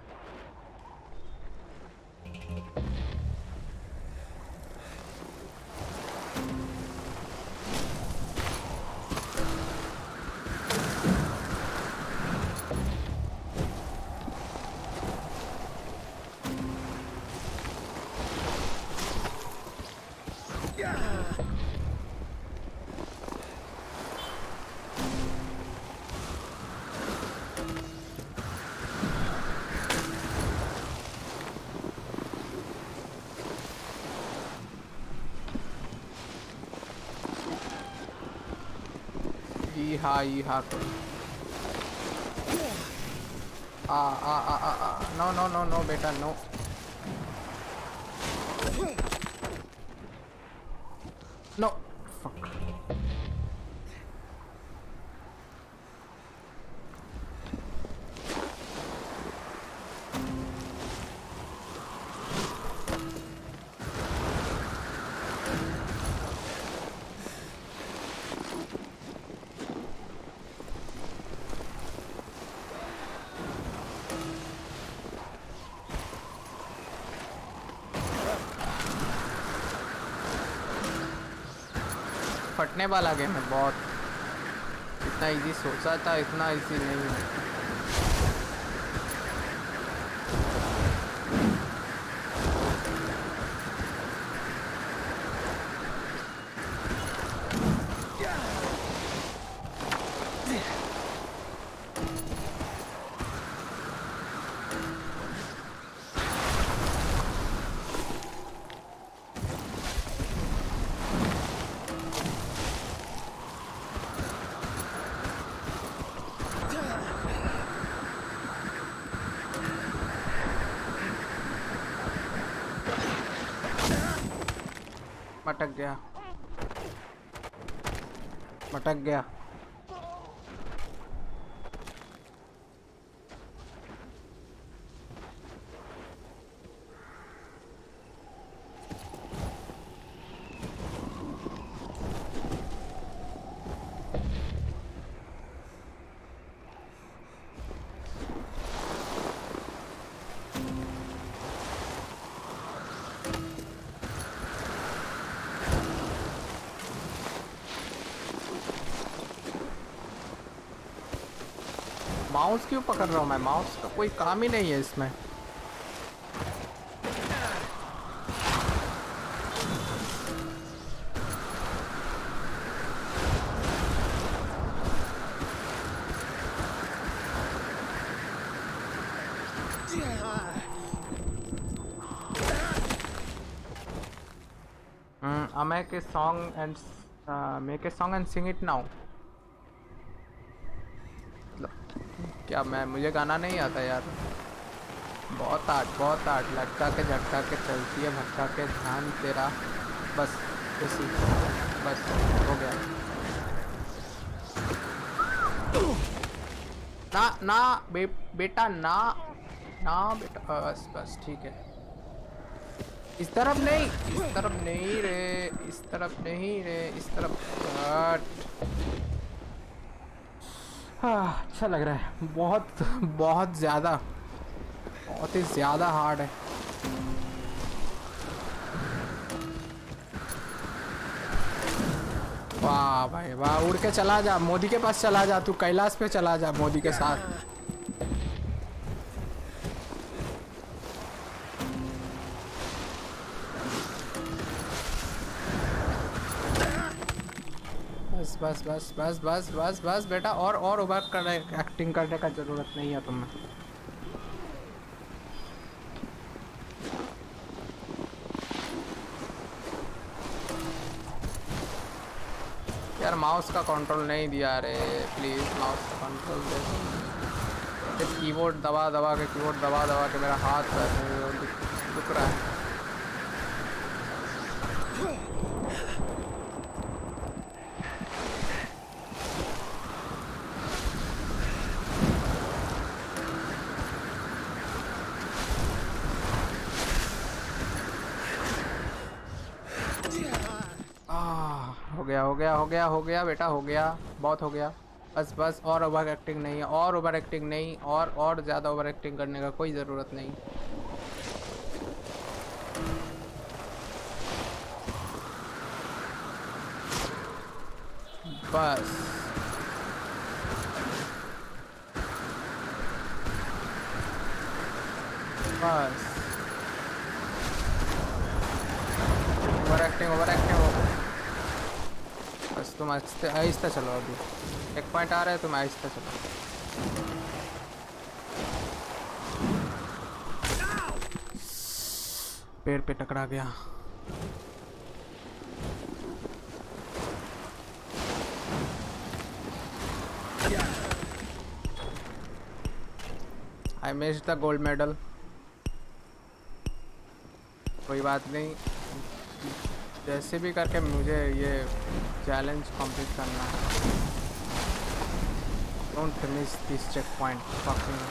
हाँ ये हाँ तो आ आ आ आ आ नो नो नो नो बेटा नो। No fuck. फटने वाला गेम है बहुत। इतना इजी सोचा था, इतना इजी नहीं है। मटक गया मटक गया। माउस क्यों पकड़ रहा हूँ मैं? माउस का कोई काम ही नहीं है इसमें। Mm, I make a song and uh, make a song and sing it now. क्या मैं मुझे गाना नहीं आता यार। बहुत आर्ट बहुत आर्ट लटका के झटका के चलती है भटका के ध्यान तेरा बस इसी बस हो गया। ना ना बे, बेटा ना ना बेटा बस बस ठीक है। इस तरफ नहीं इस तरफ नहीं रे इस तरफ नहीं रे इस तरफ हाँ अच्छा लग रहा है बहुत बहुत ज़्यादा बहुत ही ज़्यादा हार्ड है। वाह भाई वाह उड़ के चला जा मोदी के पास चला जा तू कैलाश पे चला जा मोदी के साथ। बस बस बस बस बस बस बस बेटा और और ओवर करने एक्टिंग करने का जरूरत नहीं है तुम्हें। यार माउस का कंट्रोल नहीं दिया रे प्लीज माउस का कंट्रोल दे। कीबोर्ड दबा दबा के कीबोर्ड दबा दबा के मेरा हाथ दुख रहा है। हो गया हो गया हो गया हो गया बेटा हो गया बहुत हो गया बस बस और ओवर एक्टिंग नहीं है और ओवर एक्टिंग नहीं और और ज़्यादा ओवर एक्टिंग करने का कोई ज़रूरत नहीं। बस बस ओवर एक्टिंग ओवर एक्टिंग बस तुम आहिस्ते आहिस्ते चलो। अभी एक पॉइंट आ रहा है तुम आहिस्ते चलो। पेड़ पे टकरा गया। I missed the gold medal कोई बात नहीं जैसे भी करके मुझे ये चैलेंज कंप्लीट करना है। Don't miss this checkpoint fucking.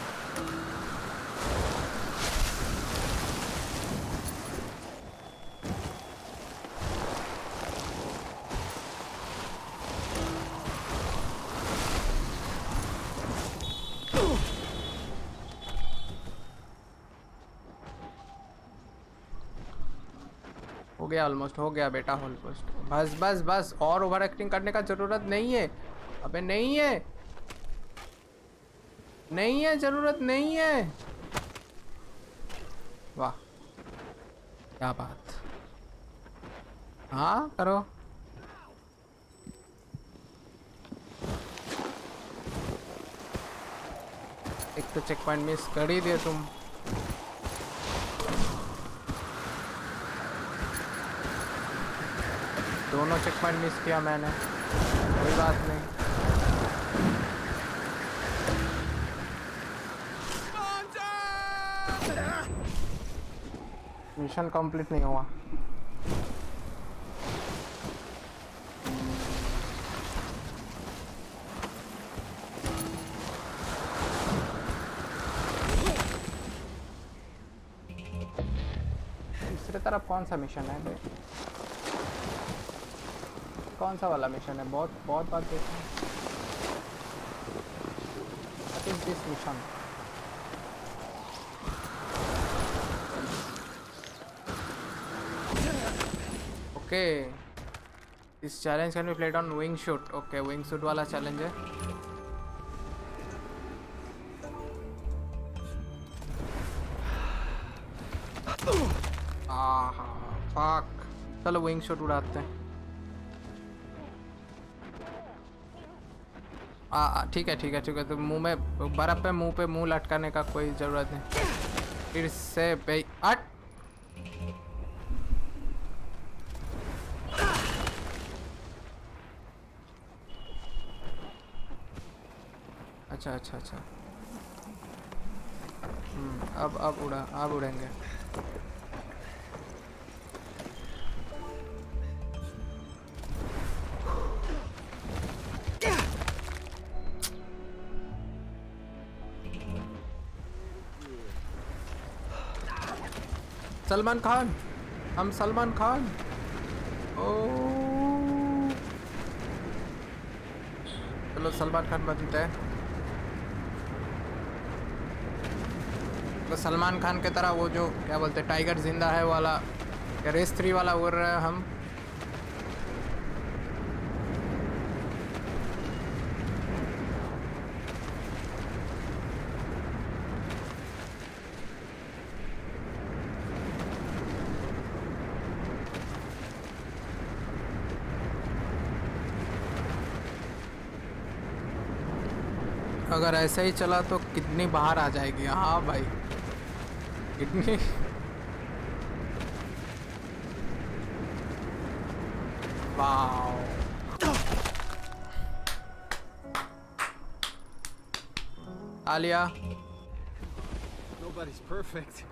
हो गया ऑलमोस्ट हो गया बेटा ऑलमोस्ट बस बस बस और ओवर एक्टिंग करने का जरूरत नहीं है। अबे नहीं है नहीं है जरूरत नहीं है। वाह क्या बात। हाँ करो एक तो चेक पॉइंट मिस कर ही दिए तुम। दोनों चेक पॉइंट मिस किया मैंने कोई बात नहीं। मिशन कंप्लीट नहीं हुआ। दूसरी तरफ कौन सा मिशन है भाई कौन सा वाला मिशन है बहुत बहुत बात देखा है। What is this mission? Okay, this challenge can be played on wing shoot. Okay, wing shoot वाला challenge है। आह fuck चलो wing shoot उड़ाते हैं। आ ठीक है ठीक है ठीक है तो मुंह में बर्फ पे मुंह पे मुंह लटकाने का कोई ज़रूरत नहीं। फिर से पे अट अच्छा अच्छा अच्छा। हम्म, अब अब उड़ा अब उड़ेंगे। सलमान खान, हम सलमान खान। ओ चलो सलमान खान बनते हैं। तो सलमान खान के तरह वो जो क्या बोलते हैं टाइगर जिंदा है वाला या रेस थ्री वाला उड़ रहे हैं हम। अगर ऐसा ही चला तो कितनी बाहर आ जाएगी। हाँ भाई कितनी। वाओ आलिया। Nobody's perfect.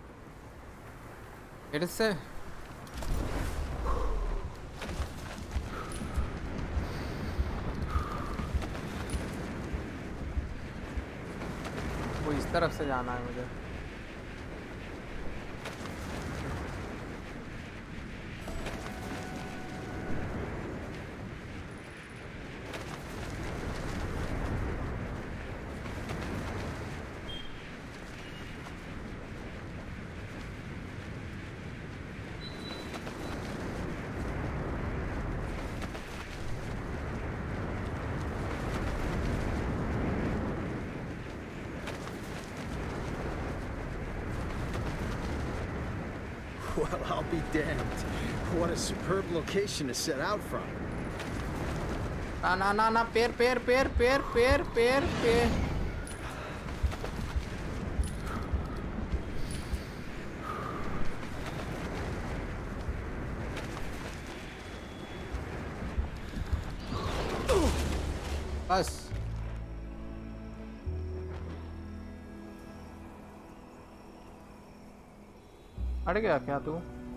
फिर से वो इस तरफ से जाना है मुझे। Well, I'll be damned. What a superb location to set out from. ना ना ना ना पैर पैर पैर पैर पैर पैर पैर। बस अड़ गया क्या तू?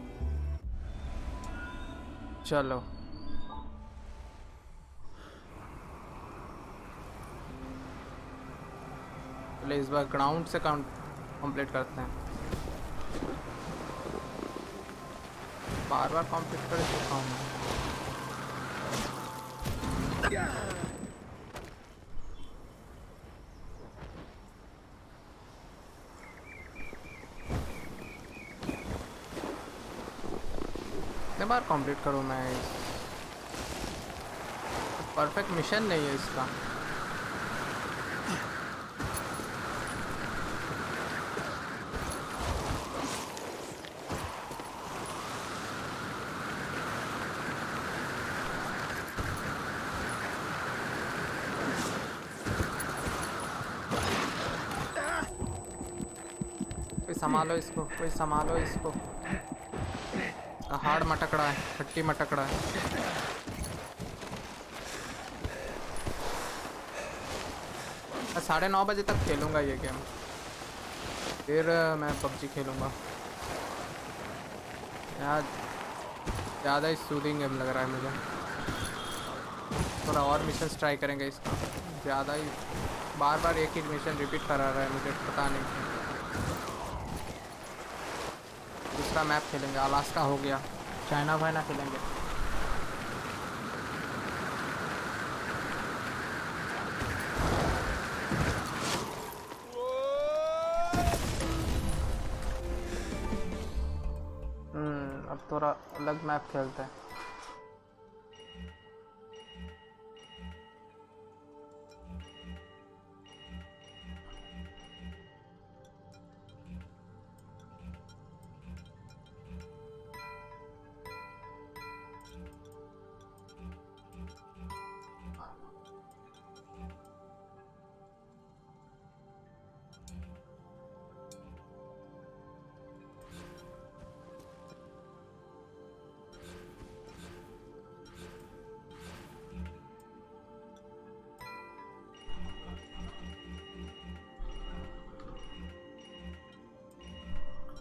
चलो पहले इस बार ग्राउंड से काउंट कंप्लीट करते हैं। बार बार कंप्लीट कर चुका हूँ। कितने बार कंप्लीट करूँ मैं? परफेक्ट मिशन नहीं है इसका। कोई संभालो इसको, कोई संभालो इसको। हार्ड मटकड़ा है, खट्टी मटकड़ा है। मैं साढ़े नौ बजे तक खेलूँगा ये गेम, फिर मैं पबजी खेलूँगा। यार ज़्यादा ही सूदिंग गेम लग रहा है मुझे। थोड़ा और मिशन ट्राई करेंगे इसका। ज़्यादा ही बार बार एक ही मिशन रिपीट करा रहा है मुझे, पता नहीं। दूसरा मैप खेलेंगे, अलास्का हो गया, चाइना वाइना खेलेंगे। हम्म अब थोड़ा अलग मैप खेलते हैं।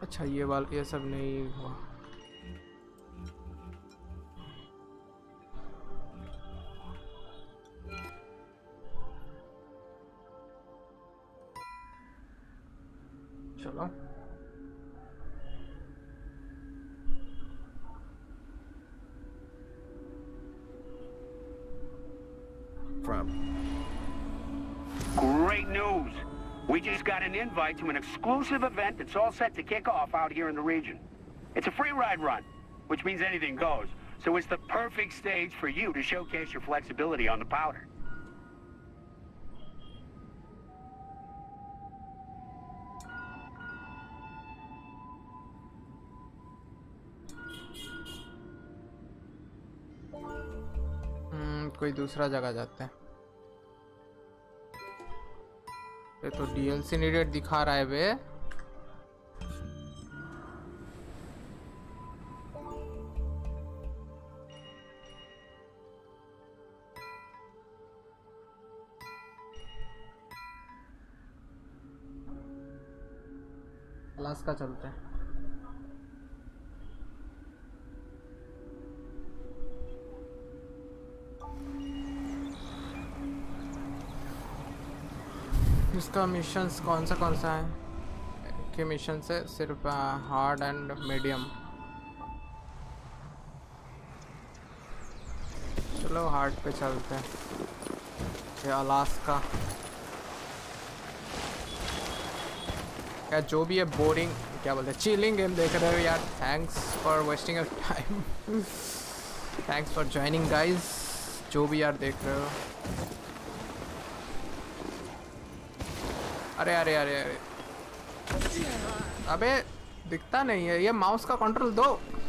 अच्छा ये वाला ये सब नहीं हुआ। चलो From. Great news! We just got an invite to an exclusive event that's all set to kick off out here in the region. It's a free ride run, which means anything goes. So it's the perfect stage for you to showcase your flexibility on the powder. हम्म कोई दूसरा जगह जाते हैं। ये तो DLC needed दिखा रहा है बे। अलास्का चलते हैं। इसका मिशंस कौन सा कौन सा है कि मिशन से सिर्फ हार्ड एंड मीडियम। चलो हार्ड पे चलते हैं। ये अलास्का क्या जो भी है बोरिंग क्या बोलते हैं चिलिंग गेम देख रहे हो यार। Thanks for wasting your time. Thanks for joining guys जो भी यार देख रहे हो। अरे अरे अरे अरे अबे दिखता नहीं है। ये माउस का कंट्रोल दो।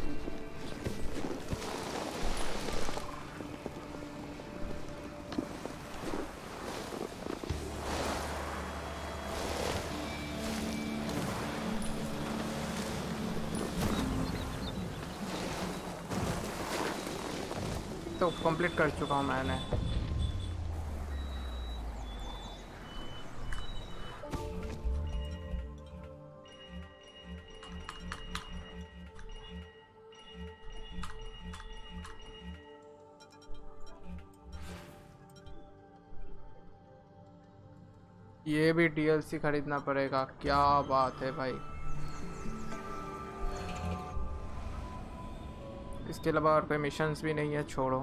तो कंप्लीट कर चुका हूँ मैंने। ये भी डीएलसी खरीदना पड़ेगा। क्या बात है भाई। इसके अलावा और कोई मिशंस भी नहीं है। छोड़ो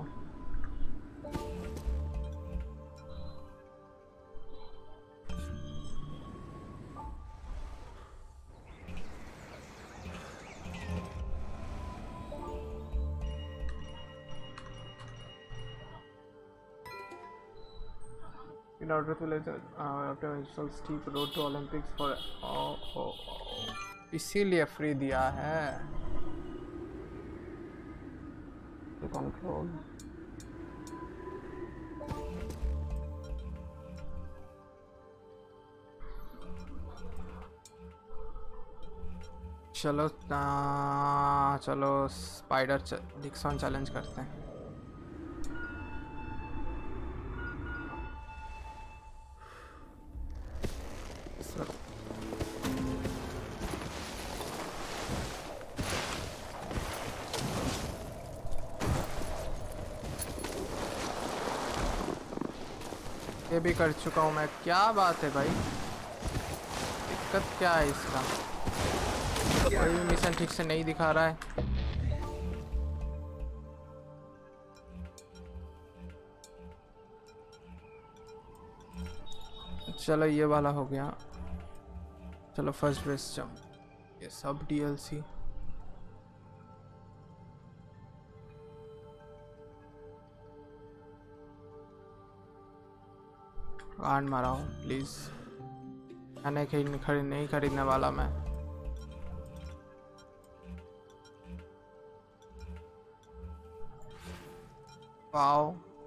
in order to let uh, to install steep road to Olympics for oh, oh, oh. इसीलिए फ्री दिया है कंट्रोल। चलो आ, चलो स्पाइडर डिक्सन चैलेंज करते हैं। ये भी कर चुका हूँ मैं। क्या बात है भाई। दिक्कत क्या है इसका। कोई भी मिशन ठीक से नहीं दिखा रहा है। चलो ये वाला हो गया। चलो फर्स्ट बेस जंप। ये सब डीएलसी। कांड मारा हूँ प्लीज। मैंने खरीद खरीद नहीं खरीदने वाला मैं। वाओ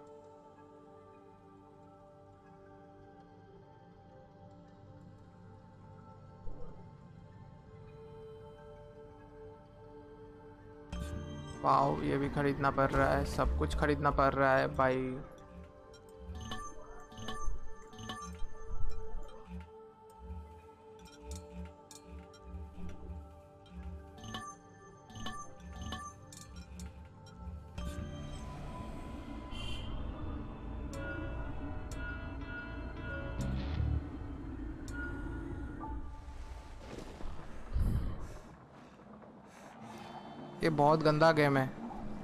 वाओ ये भी खरीदना पड़ रहा है। सब कुछ खरीदना पड़ रहा है भाई। ये बहुत गंदा गेम है।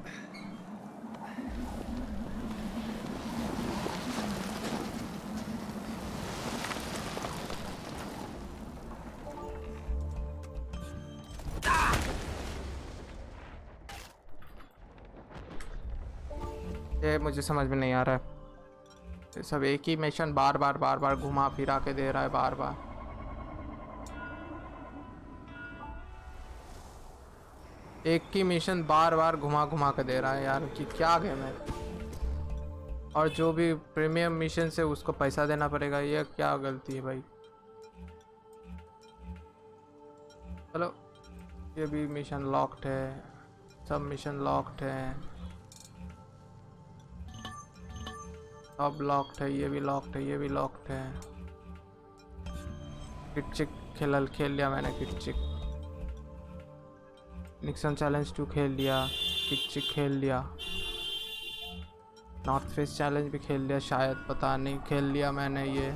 ये मुझे समझ में नहीं आ रहा है, ये सब एक ही मिशन बार बार बार बार घुमा फिरा के दे रहा है बार बार। एक ही मिशन बार बार घुमा घुमा के दे रहा है यार, कि क्या गेम है। और जो भी प्रीमियम मिशन से उसको पैसा देना पड़ेगा, ये क्या गलती है भाई। चलो ये भी मिशन लॉक्ड है, सब मिशन लॉक्ड है, सब लॉक्ड है, ये भी लॉक्ड है, ये भी लॉक्ड है। किटचिक खेल खेल लिया मैंने, किटचिक। निक्सन चैलेंज टू खेल लिया, किटचिक खेल लिया, नॉर्थ फेस चैलेंज भी खेल लिया शायद, पता नहीं, खेल लिया मैंने ये।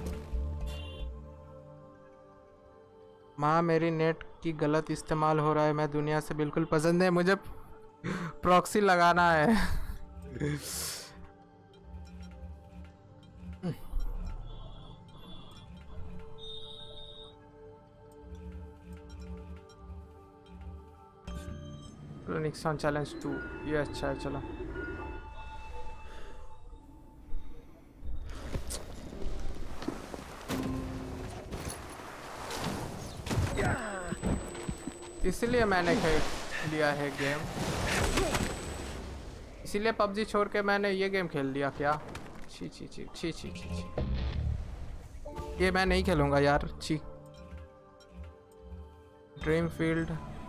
माँ मेरी नेट की गलत इस्तेमाल हो रहा है, मैं दुनिया से बिल्कुल पसंद है, मुझे प्रॉक्सी लगाना है। निक्सन चैलेंज टू, ये अच्छा है। चलो इसलिए मैंने खेल लिया है गेम, इसीलिए पबजी छोड़ के मैंने ये गेम खेल लिया क्या। छी छी छी छी छी छी छी, ये मैं नहीं खेलूंगा यार, छी। Dream field,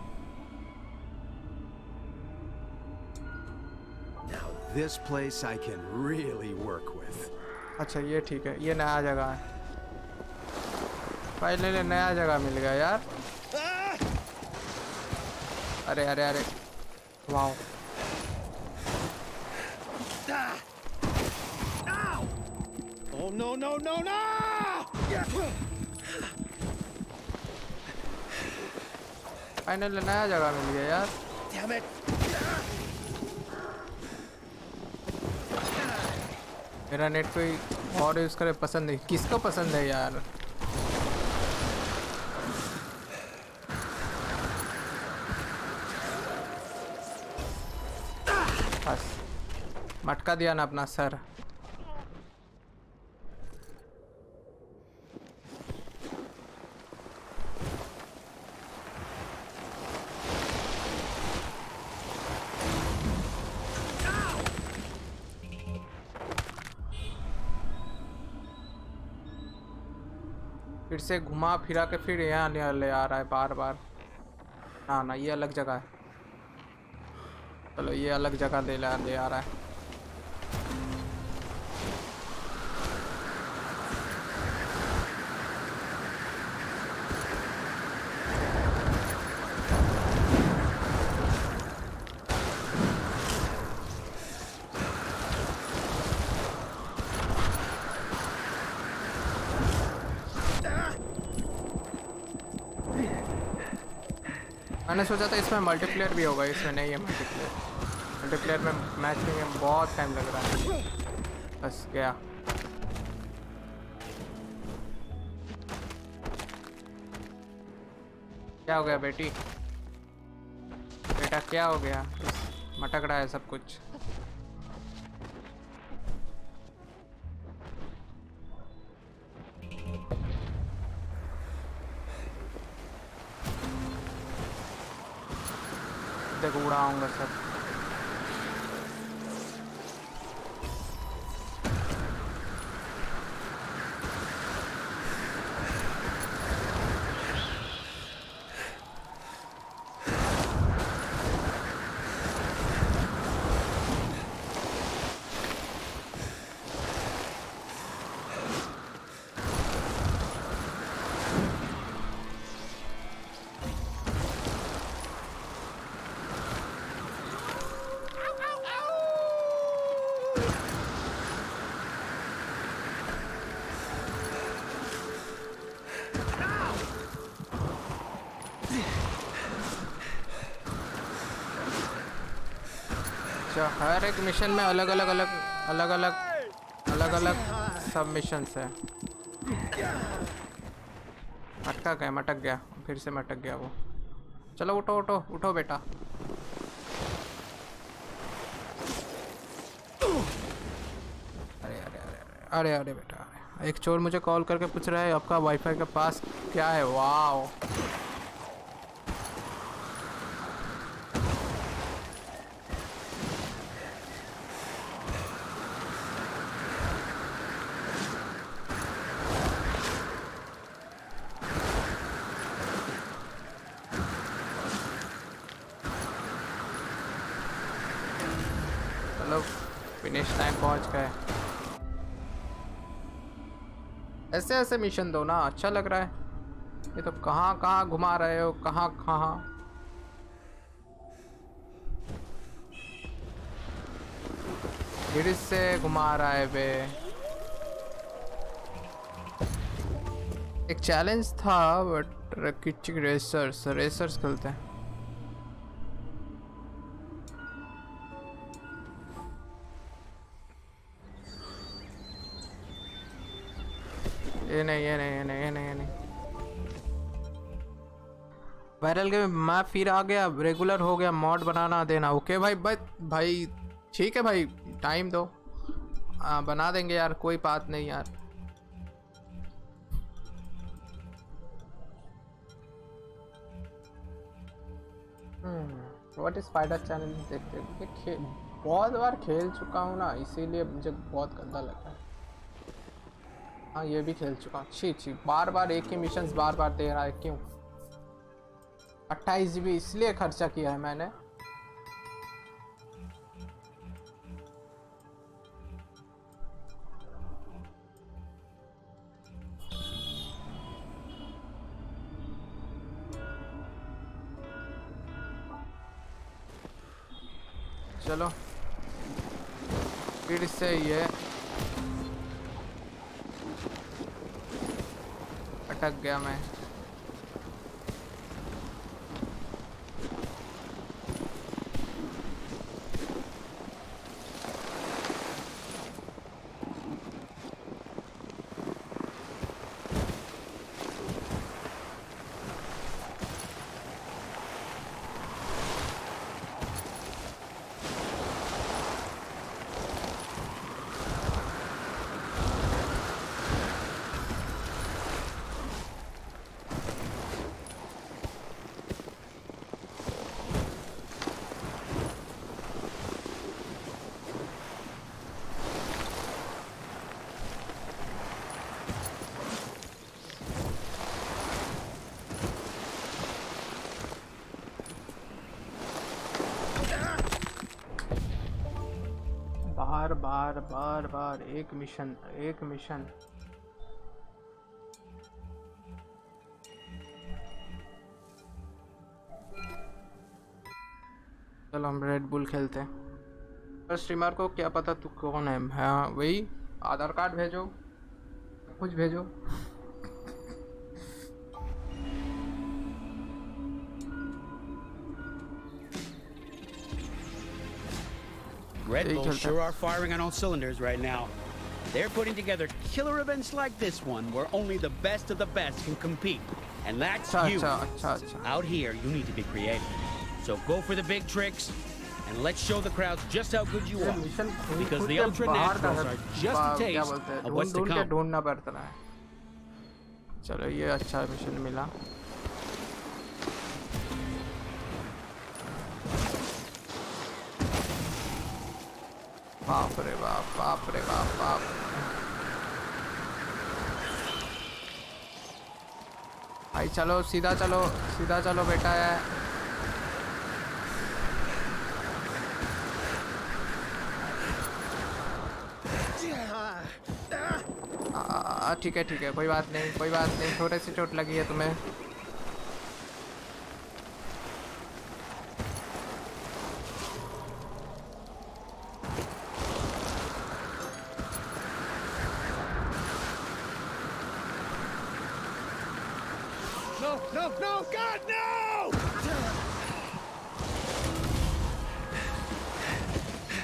This place I can really work with. अच्छा ये ठीक है, ये नया जगह है, फाइनली नया जगह मिल गया यार। अरे अरे अरे wow, Oh no no no no! Finally नया जगह मिल गया यार। Damn it! मेरा नेट कोई और यूज़ करे पसंद नहीं, किसको पसंद है यार। बस मटका दिया ना अपना सर। फिर से घुमा फिरा के फिर यहाँ ले आ रहा है बार बार। ना ना ये अलग जगह है, चलो ये अलग जगह ले ले आ रहा है। मैंने सोचा था इसमें मल्टीप्लेयर भी होगा, इसमें नहीं है मल्टीप्लेयर। मल्टीप्लेयर में मैच में बहुत टाइम लग रहा है। बस गया। क्या हो गया बेटी, बेटा क्या हो गया, मटक रहा है सब कुछ। देखो उड़ाऊंगा सब। अच्छा, हर एक मिशन में अलग अलग अलग अलग अलग अलग अलग सब मिशंस है। अटका गया, मटक गया, फिर से मटक गया वो। चलो उठो उठो उठो बेटा। अरे अरे अरे अरे अरे बेटा, एक चोर मुझे कॉल करके पूछ रहा है आपका वाईफाई के पास क्या है। वाओ, चलो फिनिश टाइम पहुंच गए। ऐसे ऐसे मिशन दो ना, अच्छा लग रहा है। ये तो कहाँ कहाँ घुमा रहे हो, कहाँ कहाँ। फिर से घुमा रहा है बे। एक चैलेंज था बट किचिक रेसर्स रेसर्स खेलते हैं। ये नहीं ये नहीं ये नहीं ये नहीं ये नहीं। वायरल गेम मैं फिर आ गया, रेगुलर हो गया, मॉड बनाना देना। ओके भाई भाई भाई ठीक है भाई, टाइम दो, आ, बना देंगे यार, कोई बात नहीं यार। व्हाट इज स्पाइडर चैनल देखते हैं। खे, बहुत बार खेल चुका हूँ ना, इसीलिए मुझे बहुत गंदा लगा है। हाँ ये भी खेल चुका हूँ। छी छी, बार बार एक ही मिशंस बार बार दे रहा है, क्यों? अट्ठाईस जीबी इसलिए खर्चा किया है मैंने। चलो फिर से ये अटक गया मैं। बार बार बार बार एक मिशन एक मिशन। चलो हम रेड बुल खेलते हैं। पर स्ट्रीमर को क्या पता तू कौन है। हाँ वही, आधार कार्ड भेजो, कुछ भेजो। Red Bull sure are firing on all cylinders right now. They're putting together killer events like this one where only the best of the best can compete. And that's you. Out here, you need to be creative. So go for the big tricks and let's show the crowds just how good you are. Because the Ultra Naturals are just a taste of what's to come. ढूंढना पड़ता है। चलो ये अच्छा mission मिला। बाप रे बाप, बाप रे बाप, बाप। भाई चलो सीधा चलो, सीधा चलो बेटा है। ठीक है ठीक है, कोई बात नहीं कोई बात नहीं, थोड़ी सी चोट लगी है तुम्हें। No, no, God, no!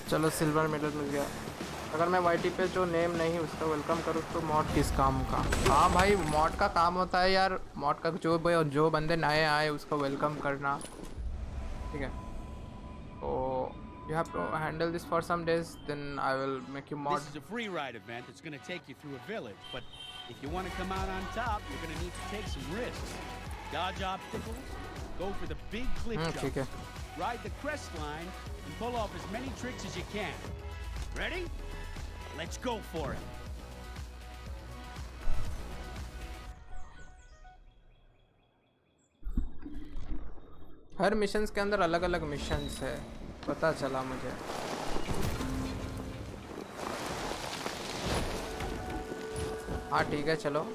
चलो सिल्वर मेडल मिल गया। अगर मैं वाईटी पे जो नेम नहीं उसका वेलकम करूँ तो मॉड किस काम का? हाँ भाई मॉड का काम होता है यार, मॉड का जो जो बंदे नए आए उसको वेलकम करना, ठीक है। तो you have to handle this for some days, then I will make you mod. This is a free ride event. It's going to take you through a village, but if you want to come out on top, you're going to need to take some risks. Dodge obstacles, go for the big cliff hmm, jump, ride the crest line, and pull off as many tricks as you can. Ready? Let's go for it. हर missions के अंदर अलग अलग missions है, पता चला मुझे। हाँ ठीक है चलो।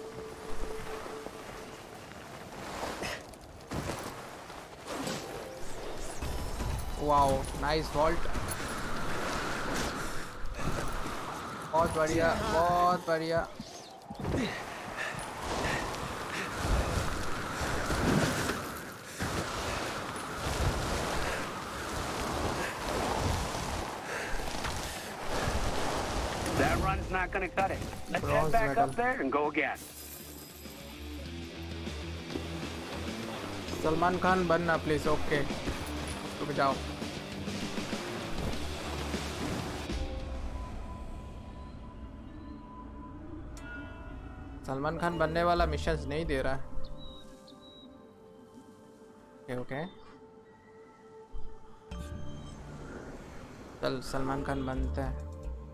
वाओ नाइस वॉल्ट, बहुत बढ़िया बहुत बढ़िया। That run's not gonna cut it. Let's head back up there and go again. Salman Khan बनना प्लीज। ओके रुक जाओ। सलमान खान बनने वाला मिशंस नहीं दे रहा है। ओके ओके चल सलमान खान बनते हैं।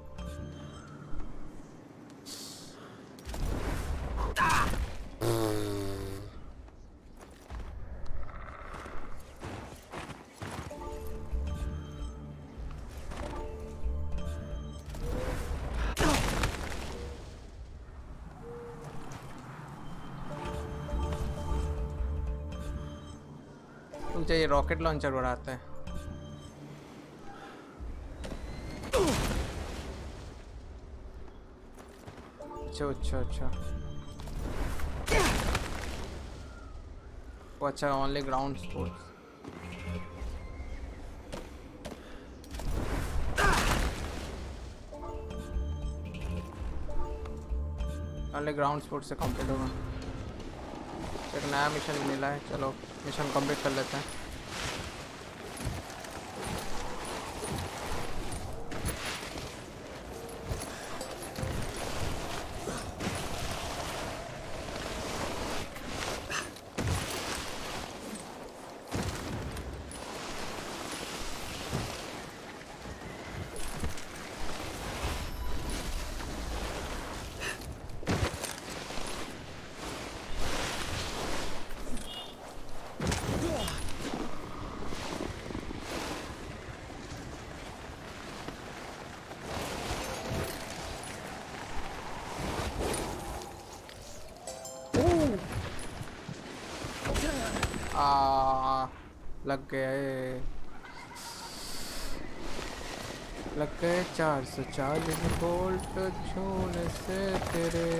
ये रॉकेट लॉन्चर उड़ाते हैं। अच्छा अच्छा अच्छा वो अच्छा only ground sports. Only ground sports से कंप्लीट होगा। एक नया मिशन मिला है, चलो मिशन कंप्लीट कर लेते हैं। लग गए लग गए चार सौ चालीस वोल्ट छूने से तेरे।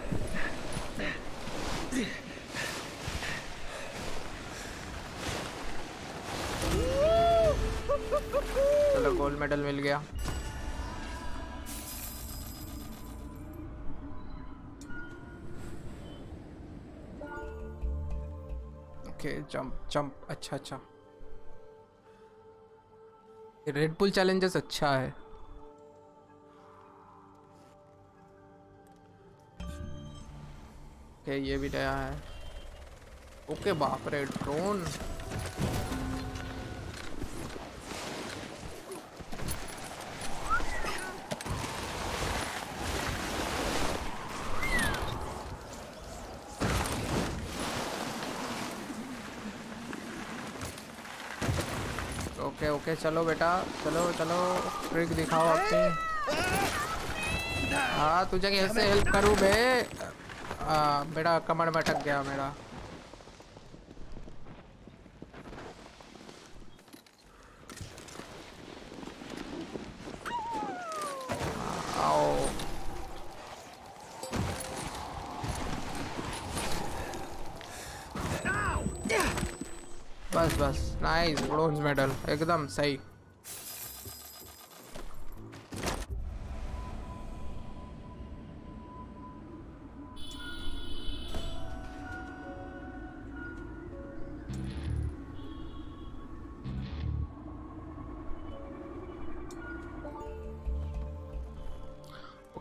चलो गोल्ड मेडल मिल गया। ओके जंप जंप अच्छा अच्छा रेड पुल चैलेंजेस अच्छा है। ओके ये भी नया है। ओके बाप रे ड्रोन। ओके ओके चलो बेटा चलो चलो ट्रिक दिखाओ अपनी। हाँ तुझे कैसे हेल्प करूँ बे? आ, बेटा कमर में अटक गया मेरा। आओ बस बस नाइस ब्रोंज मेडल एकदम सही।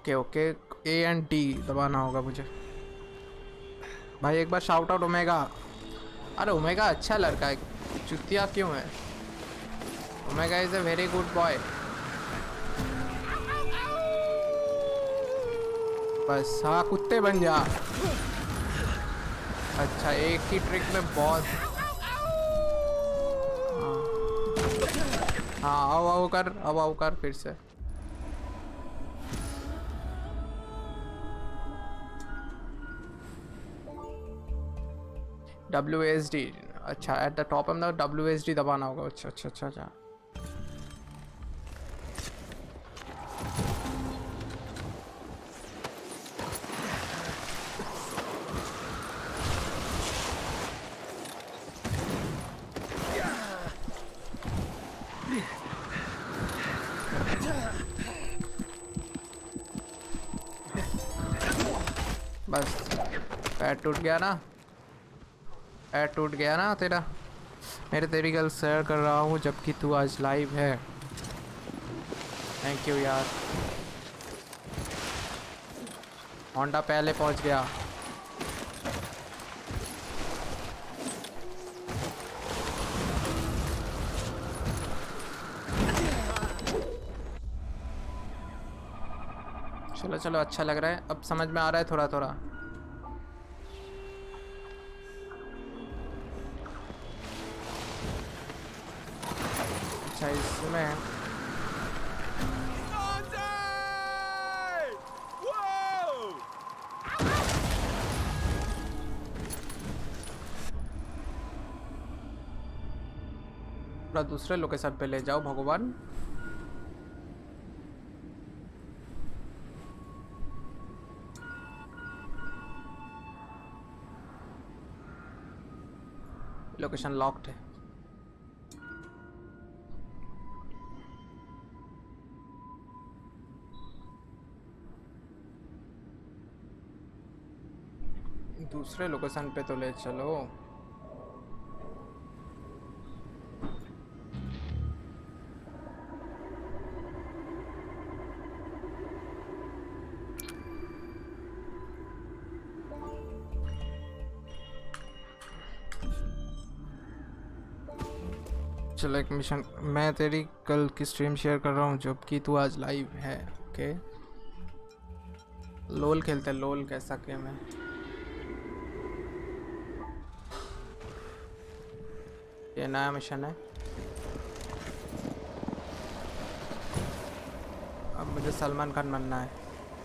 Okay okay, A and D दबाना होगा मुझे। भाई एक बार शाउट आउट ओमेगा। अरे ओमेगा अच्छा लड़का है, चुतिया क्यों है? Omega is a very good boy. बस हाँ, कुत्ते बन जा। अच्छा, एक ही ट्रिक में बहुत। हाँ आओ आओ कर, अब आओ कर फिर से। डब्ल्यू एस डी, अच्छा एट द टॉप में डब्ल्यू एस डी दबाना होगा। अच्छा अच्छा अच्छा अच्छा बस पैर टूट गया ना, पैर टूट गया ना तेरा। मेरे तेरी गल शेयर कर रहा हूँ जबकि तू आज लाइव है। थैंक यू यार। होंडा पहले पहुँच गया। चलो चलो, अच्छा लग रहा है, अब समझ में आ रहा है थोड़ा थोड़ा। अच्छा इसमें थोड़ा दूसरे लोकेशन पे ले जाओ भगवान। लोकेशन लॉक्ड है। दूसरे लोकेशन पे तो ले चलो। चलो एक मिशन, मैं तेरी कल की स्ट्रीम शेयर कर रहा हूँ जबकि तू आज लाइव है। ओके लोल खेलते हैं, लोल कैसा गेम है? ये नया मिशन है। अब मुझे सलमान खान बनना है।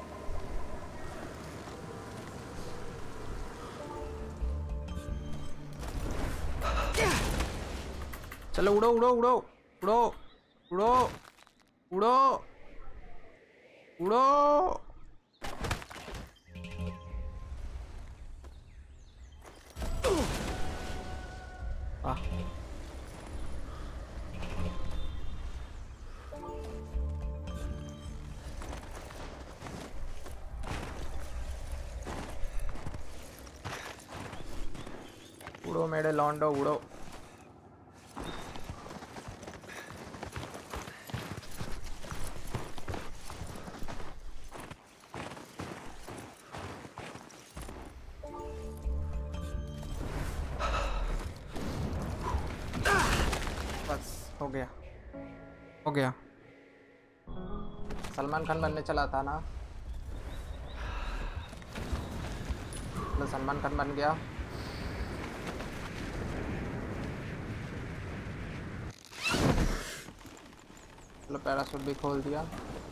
चलो उड़ो उड़ो उड़ो उड़ो उड़ो उड़ो उड़ो। आ उड़ो मेरे लॉन्डो उड़ो। हो गया हो गया। सलमान खान बनने चला था ना, तो सलमान खान बन गया। चलो पैराशूट भी खोल दिया।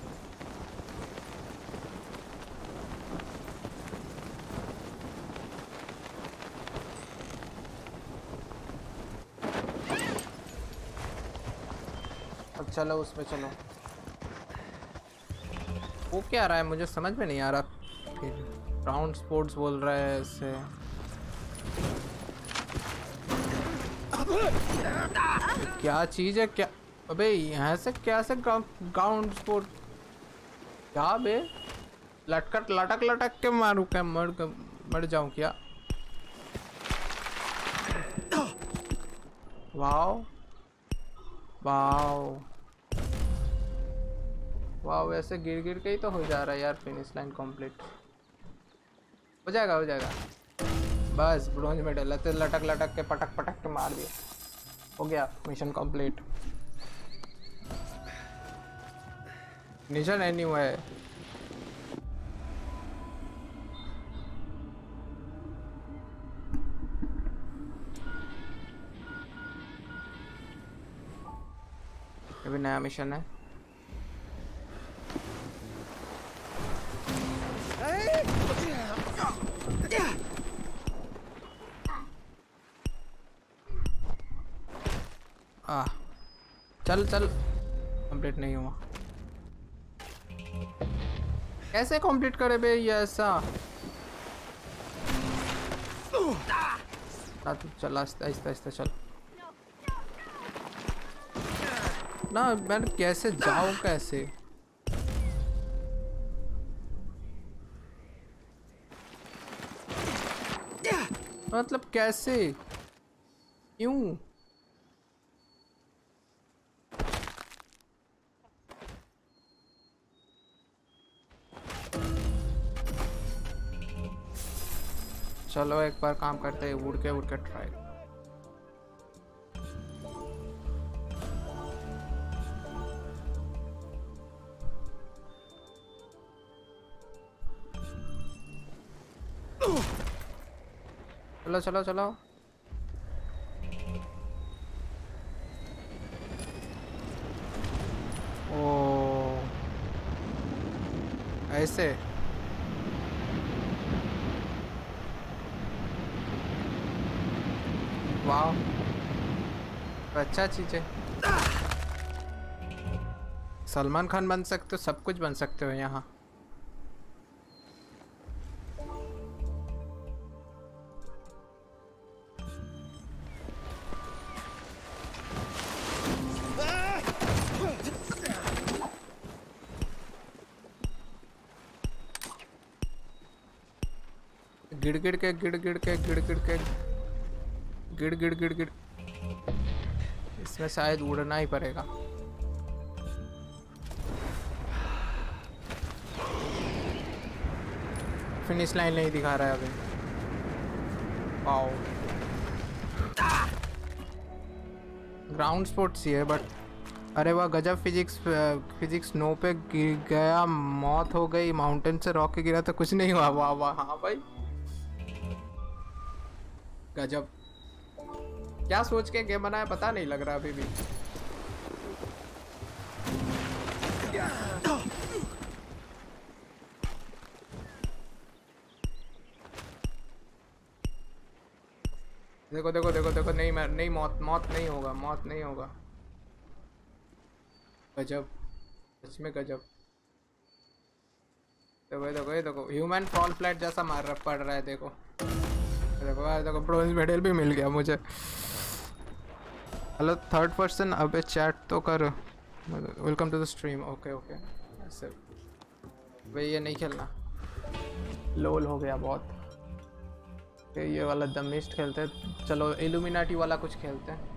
चलो उसमें चलो। वो क्या आ रहा है मुझे समझ में नहीं आ रहा। फिर राउंड स्पोर्ट्स बोल रहा है इससे। क्या चीज है क्या? अबे यहाँ से क्या से ग्राउंड स्पोर्ट क्या बे? लटक लटक लटक के मारू क्या? मर मर जाऊं क्या? वाओ वाओ वाह वैसे गिर गिर के ही तो हो जा रहा है यार। फिनिश लाइन कंप्लीट हो जाएगा हो जाएगा। बस ब्रोंज मेडल है, लटक लटक के पटक पटक के मार दिया, हो गया मिशन कंप्लीट। नीचे नहीं हुआ है। अभी नया मिशन है। आ चल चल कंप्लीट नहीं हुआ। कैसे कंप्लीट करे बे ये ऐसा? चल आहिस्ता आहिस्ता आहिस्ता चल ना। मैं कैसे जाऊं कैसे? मतलब कैसे क्यों? चलो एक बार काम करते हैं, उड़ के उड़ के ट्राई। चलो चलो चलो। ओ ऐसे वाह अच्छा चीज है। सलमान खान बन सकते हो, सब कुछ बन सकते हो यहाँ। गिड़ गिड़ के गिड़ गिड़ के गिड़ गिड़ के गिड़ गिड़ गिड़ गिड़। इसमें शायद उड़ना ही पड़ेगा। फिनिश लाइन नहीं दिखा रहा है अभी। वाओ ग्राउंड स्पोर्ट्स ही है बट अरे वाह गजब फिजिक्स। फिजिक्स नो पे गिर गया, मौत हो गई। माउंटेन से रॉक के गिरा तो कुछ नहीं हुआ। वाह वाह हाँ भाई गजब। क्या सोच के गेम बनाया पता नहीं लग रहा अभी भी। देखो देखो देखो देखो नहीं मैं नहीं मौत मौत नहीं होगा, मौत नहीं होगा। गजब सच में गजब। देखो देखो ये देखो ह्यूमन फॉल फ्लैट जैसा मार रहा पड़ रहा है। देखो देखो यार देखो ब्रोंज मेडल भी मिल गया मुझे। हेलो थर्ड पर्सन, अबे चैट तो कर। Welcome to the stream. Okay okay ऐसे भाई ये नहीं खेलना। लोल हो गया बहुत। okay, ये वाला द मिस्ट खेलते हैं। चलो इल्यूमिनाटी वाला कुछ खेलते हैं।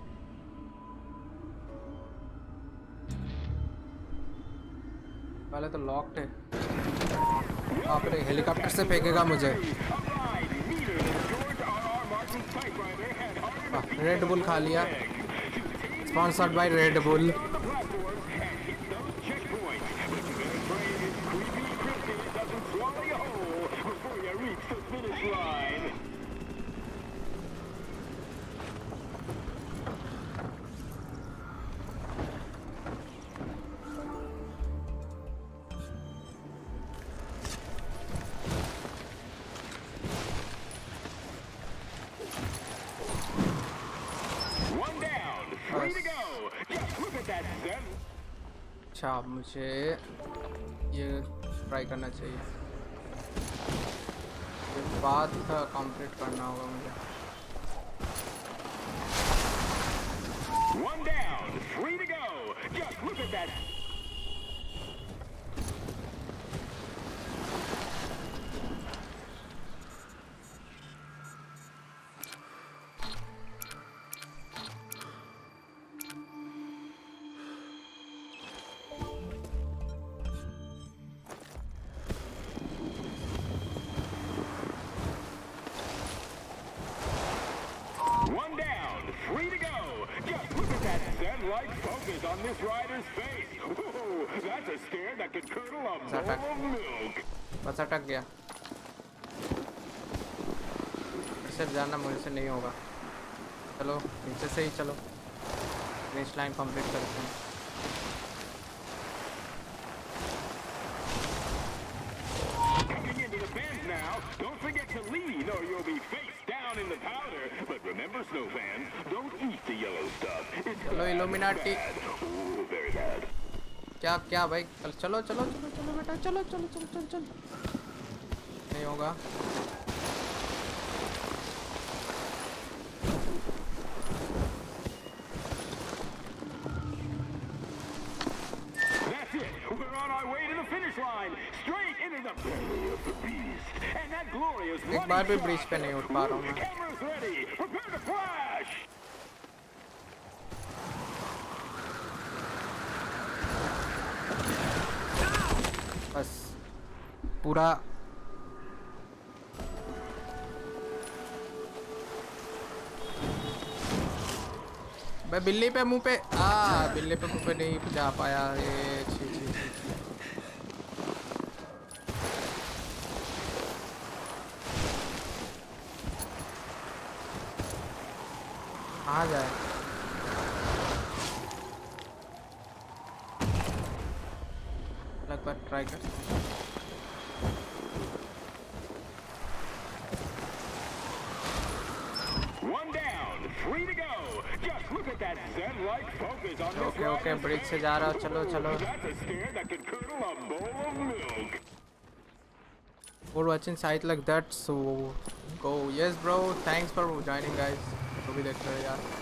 पहले तो लॉक्ड है। बाप रे हेलीकॉप्टर से फेंकेगा मुझे। रेड बुल खा लिया। Sponsored by Red Bull. अच्छा मुझे ये ट्राई करना चाहिए। ये बात कंप्लीट करना होगा मुझे। One down, three to go. Just look at that. बस अटक गया। सिर्फ जाना मुझे से नहीं होगा। चलो नीचे से ही चलो, फिनिश लाइन कंप्लीट करते हैं। Now, don't forget to lean or you'll be face down in the powder. But remember, snow fans, don't eat the yellow stuff. It's चलो इल्यूमिनाटी। oh, very bad. क्या क्या भाई, चलो चलो चलो चलो चलो बेटा, चलो चलो चलो चलो चलो। नहीं होगा। That's it. We're on our way to the finish line. Straight into the belly of the beast. And that glorious एक बार भी ब्रिज पे नहीं उठ पा रहा हूँ मैं। Cameras ready. Prepare to flash. बस पूरा मैं बिल्ली पे मुंह पे आ बिल्ली पे मुंह पे नहीं जा पाया। ये छी छी छी कहाँ जाए? लगभग ट्राई कर। One down, three to go. Just look at that zen-like focus on this. Okay okay bridge से जा रहा हूँ। चलो चलो। That's a stare that could curdle a bowl of milk. For watching site like that, so go. Yes bro, thanks for joining guys. तो भी देख रहे हो यार।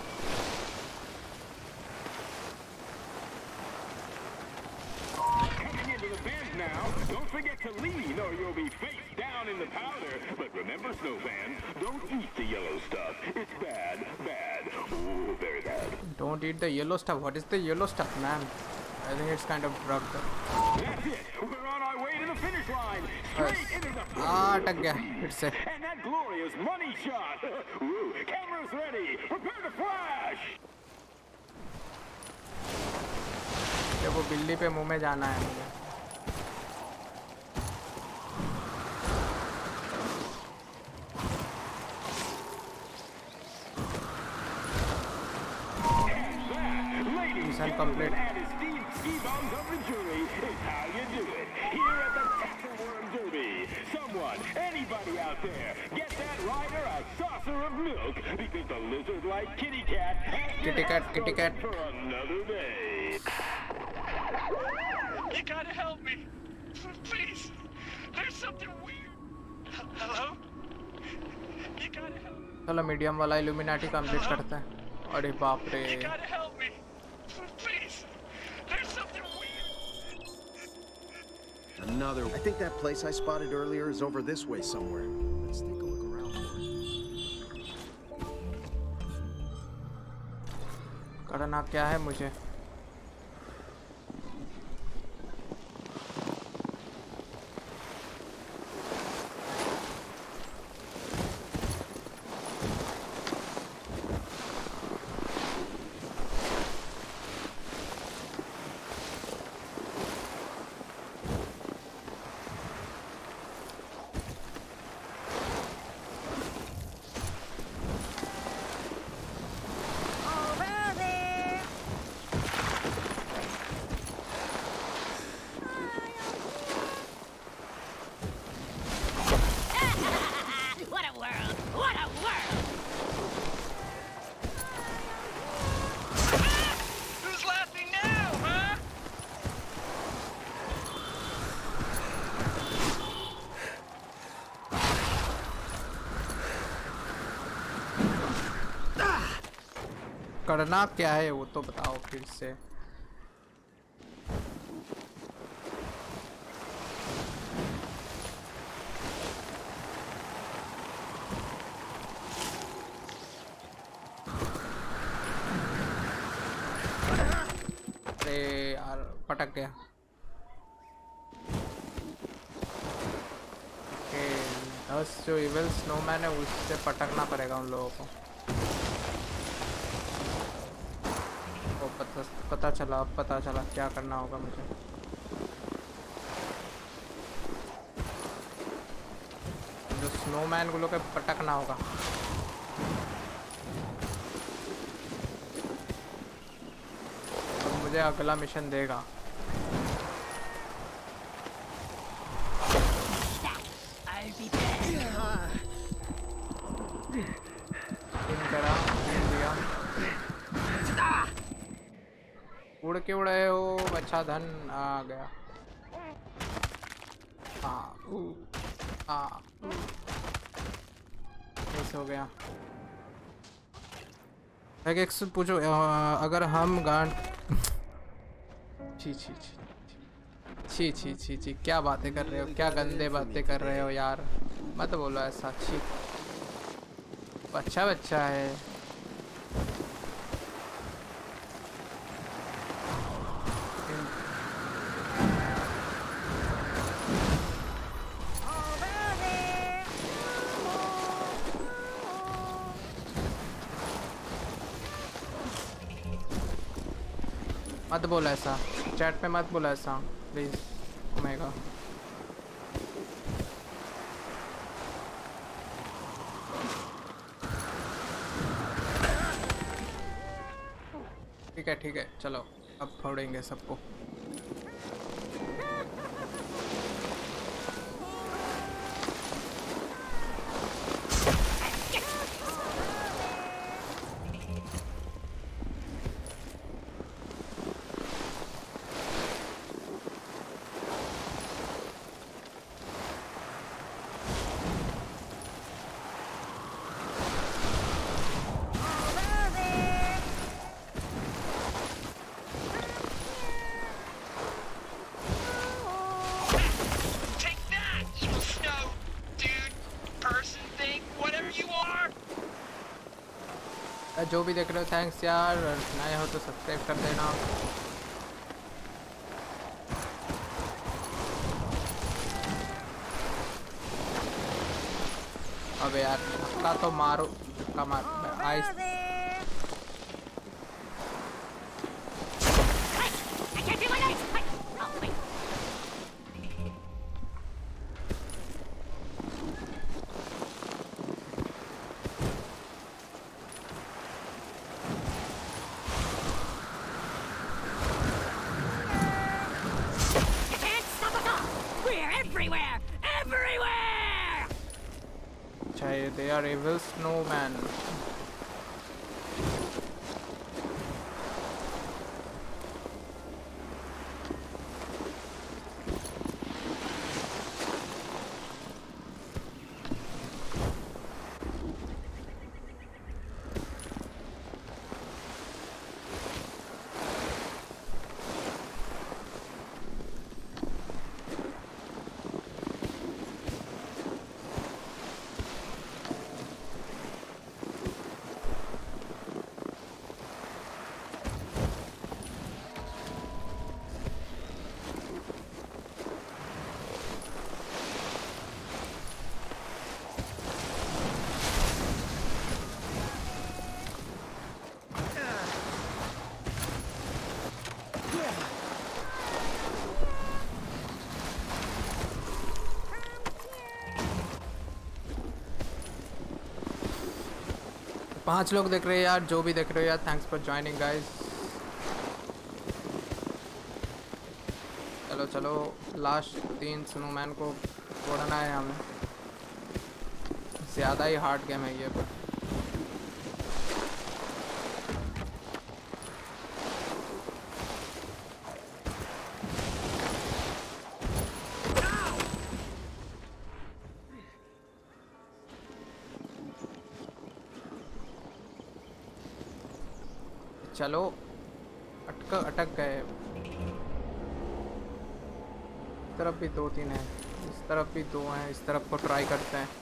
Now, don't forget to lean or you'll be face down in the powder. But remember, snow fans, don't eat the yellow stuff. It's bad, bad, oh, very bad. Don't eat the yellow stuff. What is the yellow stuff, man? I think it's kind of drug. That's it. We're on our way to the finish line. Straight into the ah, अटक गया फिर से। And that glorious money shot. Ooh, cameras ready. Prepare to flash. ये वो बिल्ली पे मुंह में जाना है मुझे। Mission complete. And esteemed ski bums of the jury is how you do it. Here at the Tackle Worm Derby. Someone, anybody out there, get that rider a saucer of milk because the lizard-like kitty cat has Kitty cat, kitty cat. for another day. You gotta help me. Please. There's something weird. Hello? You gotta help me. चलो medium वाला Illuminati complete करते हैं। अरे बाप रे। You gotta help me. Please. There's something weird. Another. I think that place I spotted earlier is over this way somewhere. Let's take a look around for it. करना क्या है मुझे? करना क्या है वो तो बताओ फिर से। अरे यार पटक गया। ओके दस जो इविल स्नोमैन है उससे पटकना पड़ेगा उन लोगों को। बस पता चला, अब पता चला क्या करना होगा मुझे। जो स्नोमैन गुलो के पटकना होगा। अब मुझे अगला मिशन देगा। उड़ के उड़े हो, अच्छा धन आ गया। हाँ हाँ ऐसे हो गया। एक से पूछो, अगर हम गांड छी छी छी छी छी छी छी क्या बातें कर रहे हो, क्या गंदे बातें कर रहे हो यार, मत बोलो ऐसा। छी, अच्छा बच्चा है। मत बोलो ऐसा, चैट में मत बोलो ऐसा प्लीज। ओमेगा ठीक है ठीक है, चलो अब फोड़ेंगे सबको। जो भी देख रहे हो थैंक्स यार, नए हो तो सब्सक्राइब कर देना। अबे यार धक्का तो मारो, धक्का मार ice. They are evil snowman. पांच लोग देख रहे हैं यार, जो भी देख रहे हो यार थैंक्स फॉर ज्वाइनिंग गाइस। चलो चलो लास्ट तीन स्नोमैन को फोड़ना है हमें। ज़्यादा ही हार्ड गेम है ये। चलो अटक अटक गए। इस तरफ भी दो तीन है, इस तरफ भी दो हैं, इस तरफ को ट्राई करते हैं।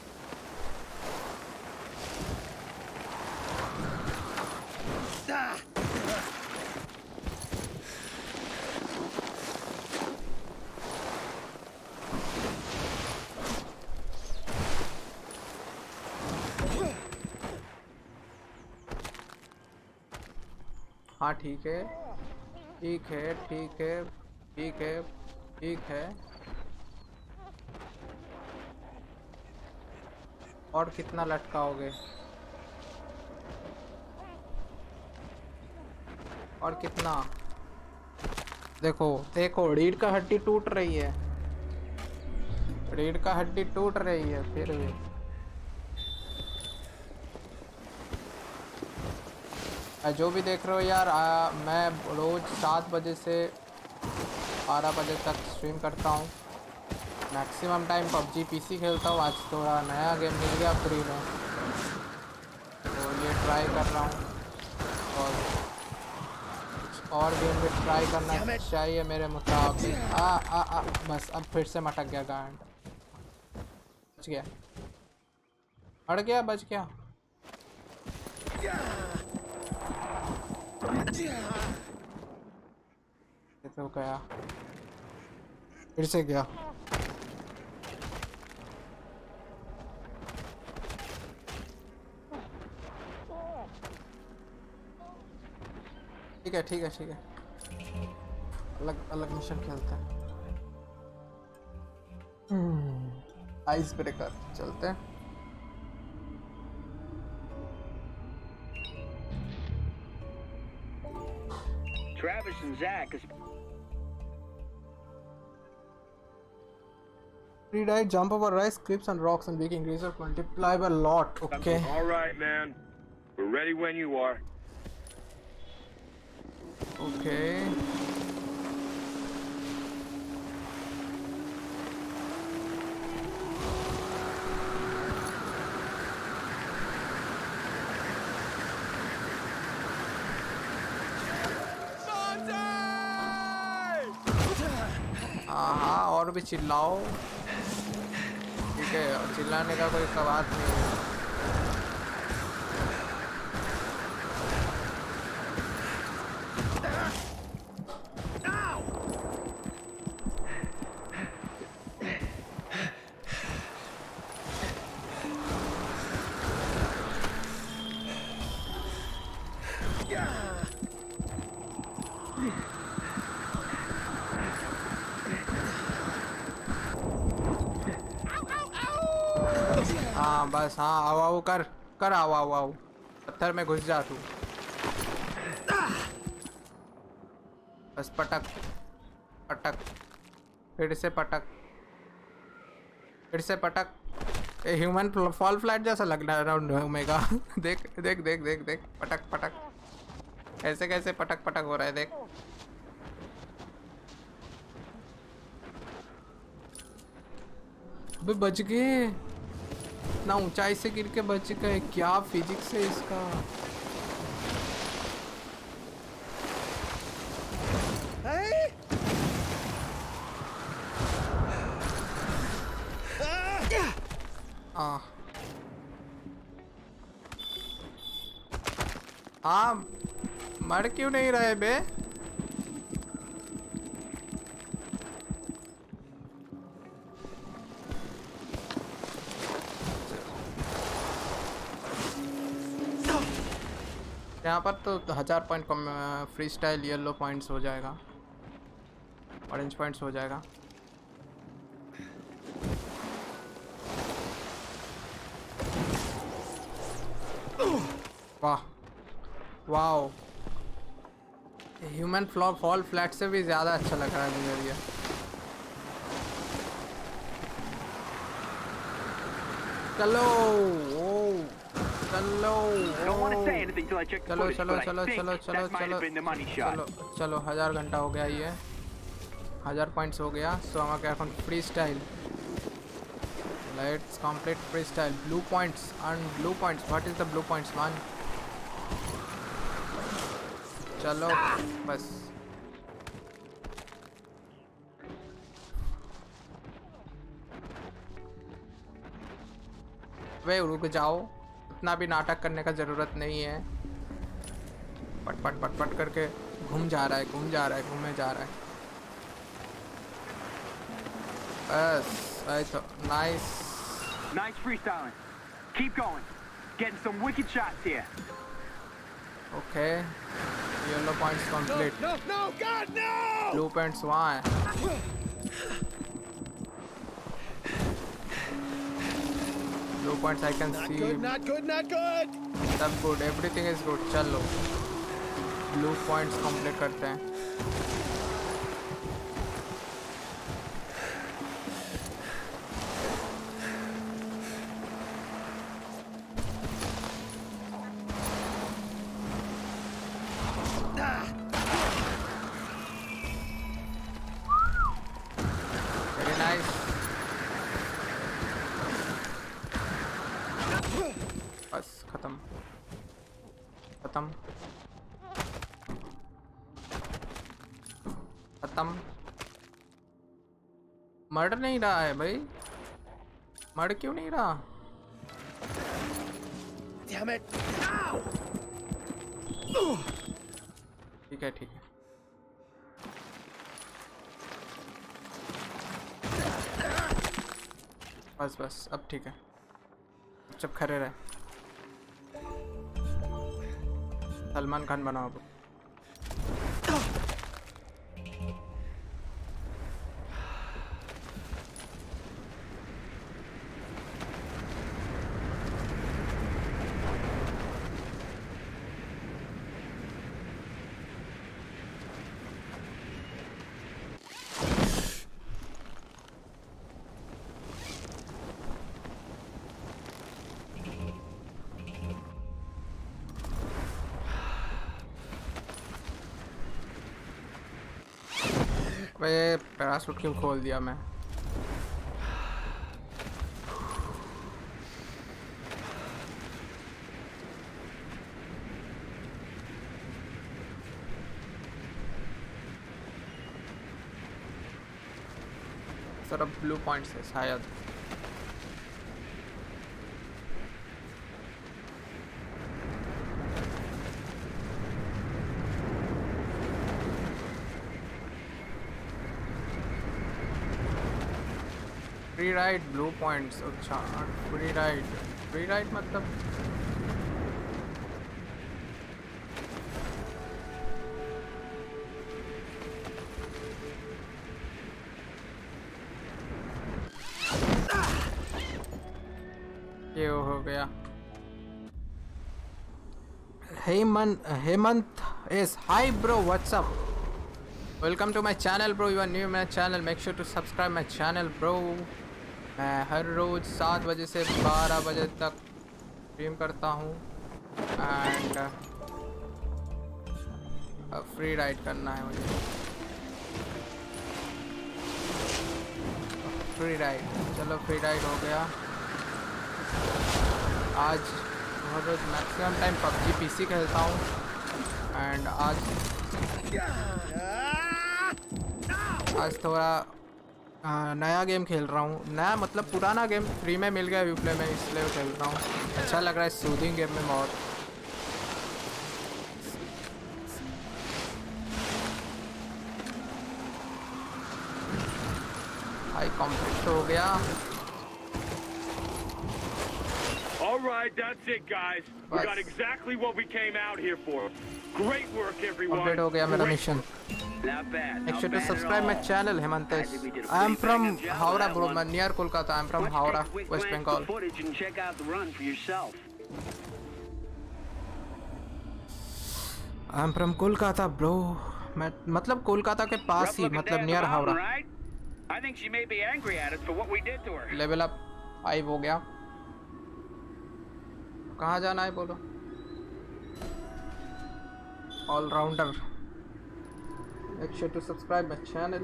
हाँ ठीक है। ठीक है ठीक है ठीक है ठीक है। और कितना लटकाओगे? और कितना? देखो देखो रीढ़ का हड्डी टूट रही है, रीढ़ का हड्डी टूट रही है फिर भी। जो भी देख रहे हो यार, आ, मैं रोज सात बजे से बारह बजे तक स्ट्रीम करता हूँ। मैक्सिमम टाइम पबजी पीसी खेलता हूँ। आज थोड़ा नया गेम मिल गया फ्री में, तो ये ट्राई कर रहा हूँ। और और गेम भी ट्राई करना चाहिए मेरे मुताबिक। आ आ आ बस अब फिर से मटक गया गांड। बच गया, अड़ गया, बच गया। ये तो गया, फिर से गया। ठीक है ठीक है ठीक है, अलग अलग मिशन खेलते हैं। आइस ब्रेकर चलते हैं। Travis and Zach is Free dive, jump over rice, cliffs and rocks, and we can increase our multiply by a lot. Okay. All right, man. We're ready when you are. Okay. हाँ और भी चिल्लाओ, ठीक है, चिल्लाने का कोई सवाल नहीं है। हाँ बस, हाँ आओ आओ कर कर आओ आओ आओ, पत्थर में घुस जा तू। बस पटक पटक, फिर से पटक, फिर से पटक। ये ह्यूमन फॉल फ्लैट जैसा लग रहा है राउंड ओमेगा। देख देख देख देख देख, पटक पटक, कैसे कैसे पटक पटक हो रहा है देख। अबे बच गए, इतना ऊंचाई से गिर के बच गए, क्या फिजिक्स है इसका। हाँ हाँ, मर क्यों नहीं रहे बे? यहाँ पर तो हजार पॉइंट कम फ्री स्टाइल येलो पॉइंट्स हो जाएगा, ऑरेंज पॉइंट्स हो जाएगा। वाह वाह, ह्यूमन फ्लॉ फॉल फ्लैट से भी ज़्यादा अच्छा लग रहा है मुझे ये। चलो ओ चलो चलो चलो चलो चलो चलो चलो चलो चलो, हजार घंटा हो गया, ये हजार पॉइंट्स हो गया। सो हम क्या freestyle, let's complete freestyle. Blue points and blue points, what is the blue points one? चलो बस वे रुक जाओ, इतना भी नाटक करने का ज़रूरत नहीं है। पट पट पट पट करके घूम जा रहा है, घूम जा रहा है, घूमे जा रहा है। बस आई तो nice Nice freestyling. Keep going. Getting some wicked shots here. Okay Yellow points complete. No, no, God, no! Blue points वहाँ है. Blue points I can Not see. good, not good, not good. सब good, everything is good. चलो. Blue points complete करते हैं. मर नहीं रहा है भाई. मर क्यों नहीं रहा? Damn it. ठीक है ठीक है. बस बस अब ठीक है. चुप खड़े रहे. सलमान खान बनाओ अब. भाई पैराशूट क्यों खोल दिया मैं? सर अब ब्लू पॉइंट्स है शायद. Free ride blue points. अच्छा फ्री राइड. फ्री राइड मतलब ये हो गया. Hemant Hemant is hi bro, what's up? Welcome to my channel bro. You are new to my channel, make sure to subscribe my channel bro. मैं हर रोज़ सात बजे से बारह बजे तक स्ट्रीम करता हूँ एंड अब फ्री राइड करना है मुझे. Free ride. चलो फ्री राइड हो गया. आज हर रोज़ मैक्सिमम टाइम पबजी पीसी खेलता हूँ एंड आज आज थोड़ा आ, नया गेम खेल रहा हूँ. नया मतलब पुराना गेम फ्री में मिल गया यूप्ले में, इसलिए खेल रहा हूँ. अच्छा लग रहा है. सूदिंग गेम में बहुत. हाई कॉम्प्लीट हो गया. All right, that's it, guys. We got exactly what we came out here for. Great work, everyone. Complete हो गया मेरा मिशन. Make sure to subscribe my channel, Hemantesh. I am from Howrah, bro. I'm near Kolkata. I am from Howrah, West Bengal. I am from Kolkata, bro. मैं मतलब कोलकाता के पास ही, मतलब near Howrah. Level up five हो गया. कहाँ जाना है बोलो? Allrounder. Make sure to subscribe my channel.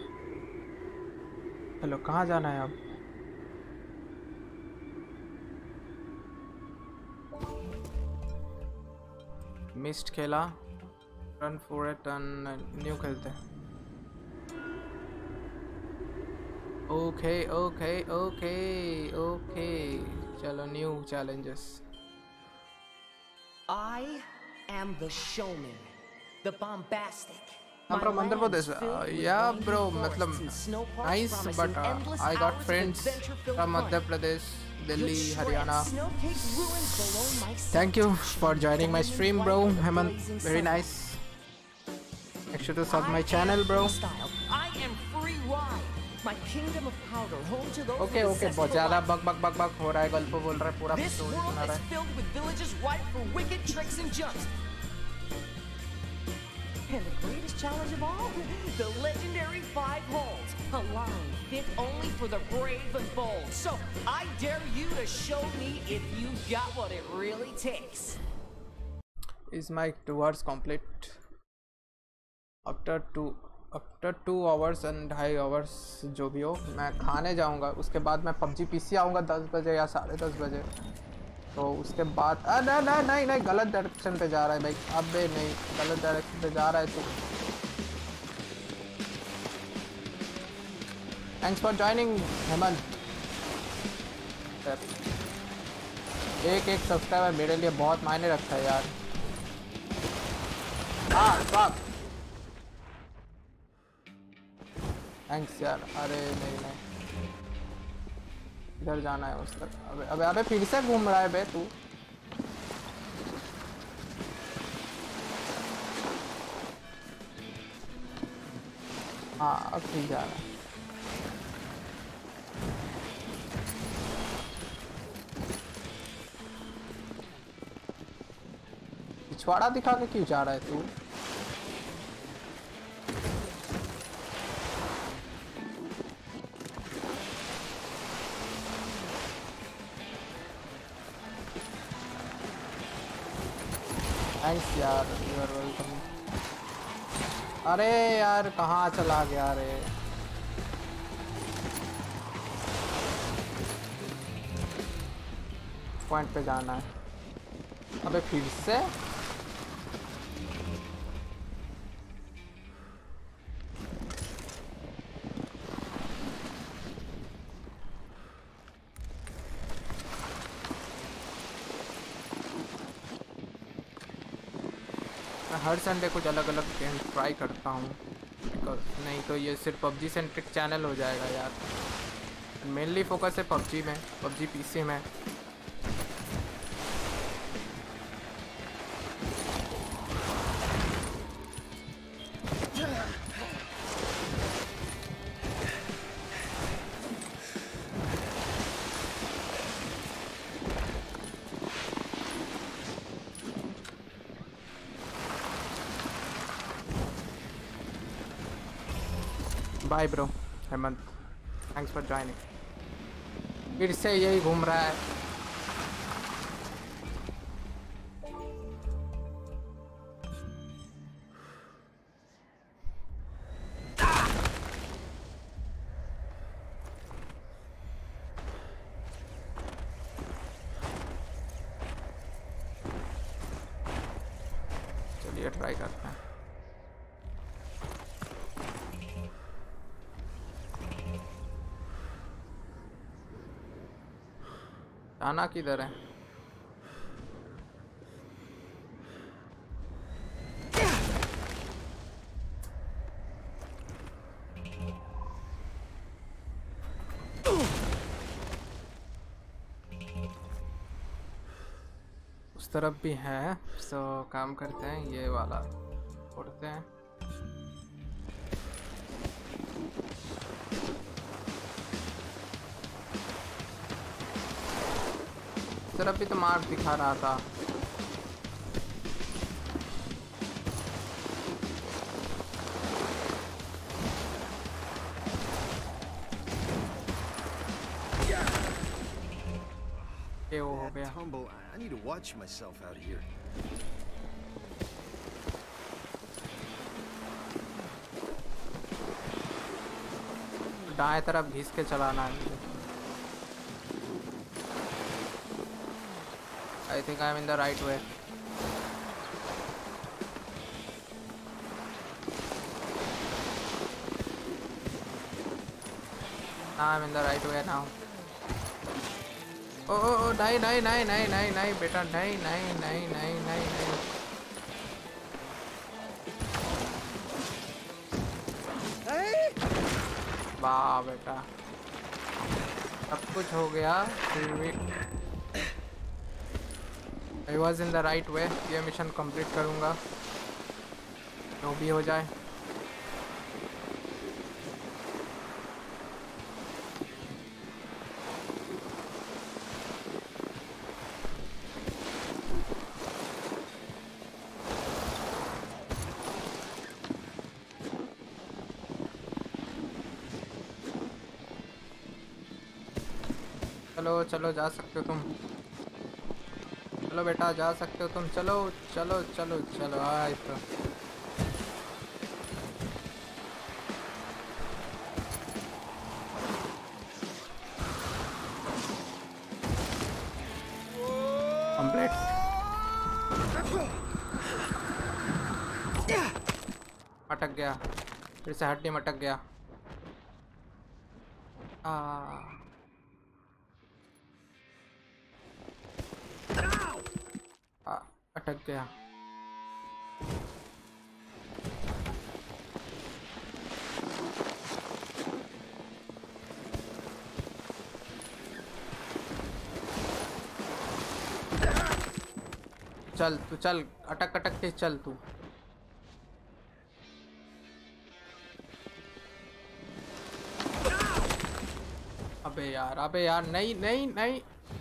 Hello कहाँ जाना है अब? मिस्ट खेला. Run for it and new खेलते हैं. ओके ओके ओके ओके चलो new challenges. I am the showman, the bombastic. I'm from Motherboard. Uh, yeah, bro. मतलब nice, but uh, I got friends from Madhya Pradesh, Delhi, Haryana. Thank you for joining my stream, bro. Hemant, very nice. Make sure to sub my channel, bro. I am free ride. My kingdom of powder, home to those. Okay, okay. बहुत ज़्यादा बक बक बक बक हो रहा है, गल्प बोल रहा है, पूरा This world is filled with villages ripe for wicked tricks and jumps. And the greatest challenge of all, the legendary five holes, a line fit only for the brave and bold. So I dare you to show me if you got what it really takes. Is my two hours complete? After two after two hours and ढाई hours जो भी हो, मैं खाने जाऊंगा, उसके बाद मैं पबजी पीसी आऊंगा दस बजे या साढ़े दस बजे। तो उसके बाद आ, नहीं नहीं नहीं नहीं गलत डायरेक्शन पे जा रहा है भाई, अबे नहीं गलत डायरेक्शन पे जा रहा है। तो थैंक्स फॉर ज्वाइनिंग हेमंत। एक एक सब्सक्राइबर मेरे लिए बहुत मायने रखता है यार। हाँ बाप थैंक्स यार। अरे नहीं नहीं इधर जाना है उस तक। अबे अबे अबे फिर से घूम रहा है बे तू। हाँ अब ठीक जा रहा है। पिछवाड़ा दिखा के क्यों जा रहा है तू? थैंक्स यार, यू आर वेलकम। अरे यार कहाँ चला गया रे? पॉइंट पे जाना है। अबे फिर से हर संडे कुछ अलग अलग गेम ट्राई करता हूँ, नहीं तो ये सिर्फ पबजी सेंट्रिक चैनल हो जाएगा यार। मेनली फोकस है पबजी में, पबजी पीसी में। Bye bro Hemant, thanks for joining. फिर से यही घूम रहा है। चलिए ट्राई करते हैं। आना किधर है? उस तरफ भी है, सो काम करते हैं, ये वाला उड़ते हैं। तरफ भी तो मार्क दिखा रहा था। ये वो हो गया। I need to watch myself out here. दाएं तरफ घिस के चलाना है। I think I'm in the right way. I'm in the right way now. Oh, oh, oh, नहीं नहीं नहीं नहीं नहीं नहीं बेटा, नहीं नहीं नहीं नहीं नहीं नहीं। वाह बेटा, सब कुछ हो गया फिर भी। I was in the right way। ये मिशन कंप्लीट करूँगा जो भी हो जाए। चलो चलो जा सकते हो तुम, चलो बेटा जा सकते हो तुम, चलो चलो चलो चलो। आए तो कंप्लीट। अटक गया, फिर से हड्डी में अटक गया। आ आ, अटक गया। चल तू चल, अटक अटक के चल तू। अबे यार, अबे यार, नहीं नहीं नहीं।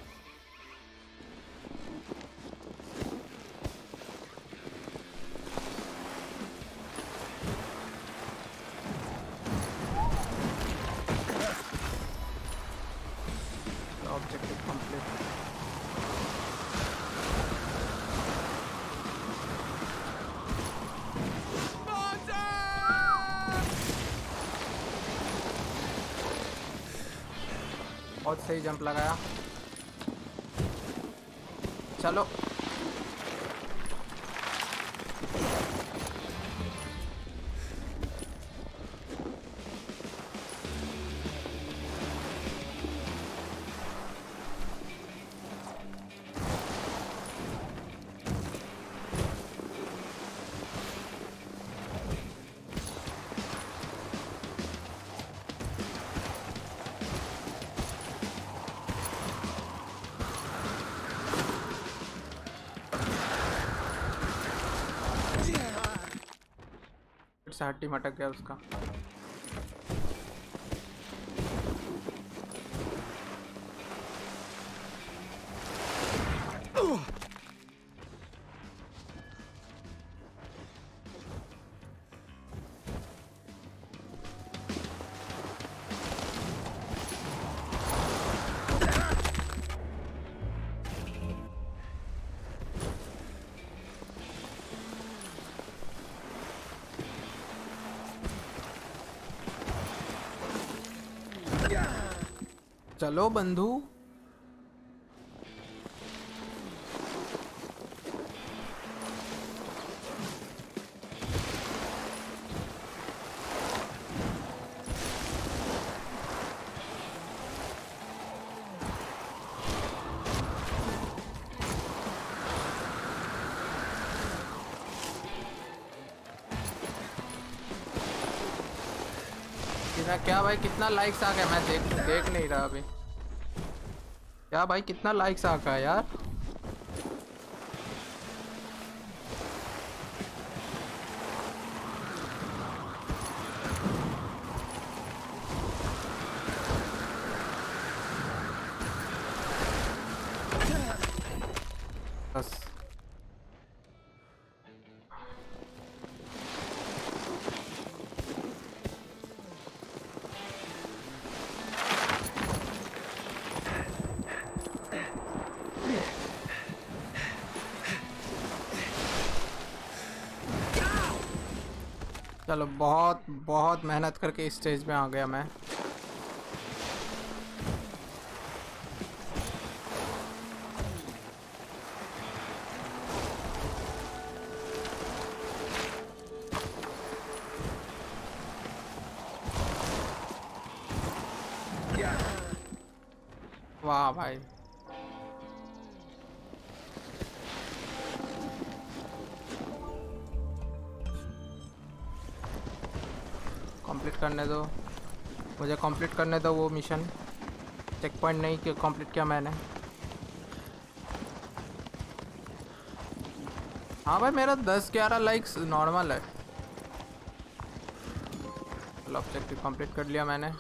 Objective complete. बहुत सही जंप लगाया। चलो से हड्डी मटक गया उसका। चलो बंधु। क्या भाई कितना लाइक्स आ गया? मैं देख देख नहीं रहा अभी। क्या भाई कितना लाइक्स आ गया यार? बस चलो, बहुत बहुत मेहनत करके इस स्टेज में आ गया मैं। वाह भाई, कंप्लीट करने दो मुझे, कंप्लीट करने दो वो मिशन। चेक पॉइंट नहीं कि कंप्लीट किया मैंने। हाँ भाई, मेरा दस ग्यारह लाइक्स नॉर्मल है। चलो, ऑब्जेक्टिव कंप्लीट कर लिया मैंने।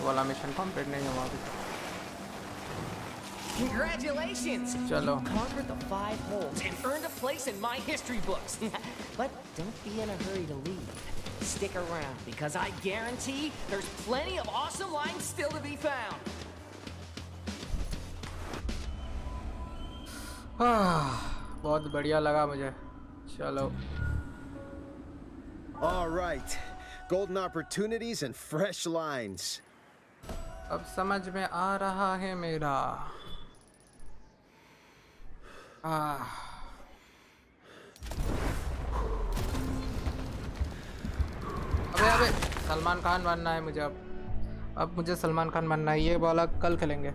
वाला मिशन कंप्लीट नहीं हुआ अभी तक। Congratulations! चलो। You conquered the five holes and earned a place in my history books. But don't be in a hurry to leave. Stick around because I guarantee there's plenty of awesome lines still to be found. बहुत बढ़िया लगा मुझे। चलो। All right, golden opportunities and fresh lines. अब समझ में आ रहा है मेरा। आह। अबे अबे सलमान खान बनना है मुझे अब। अब मुझे सलमान खान बनना है। ये वाला कल खेलेंगे।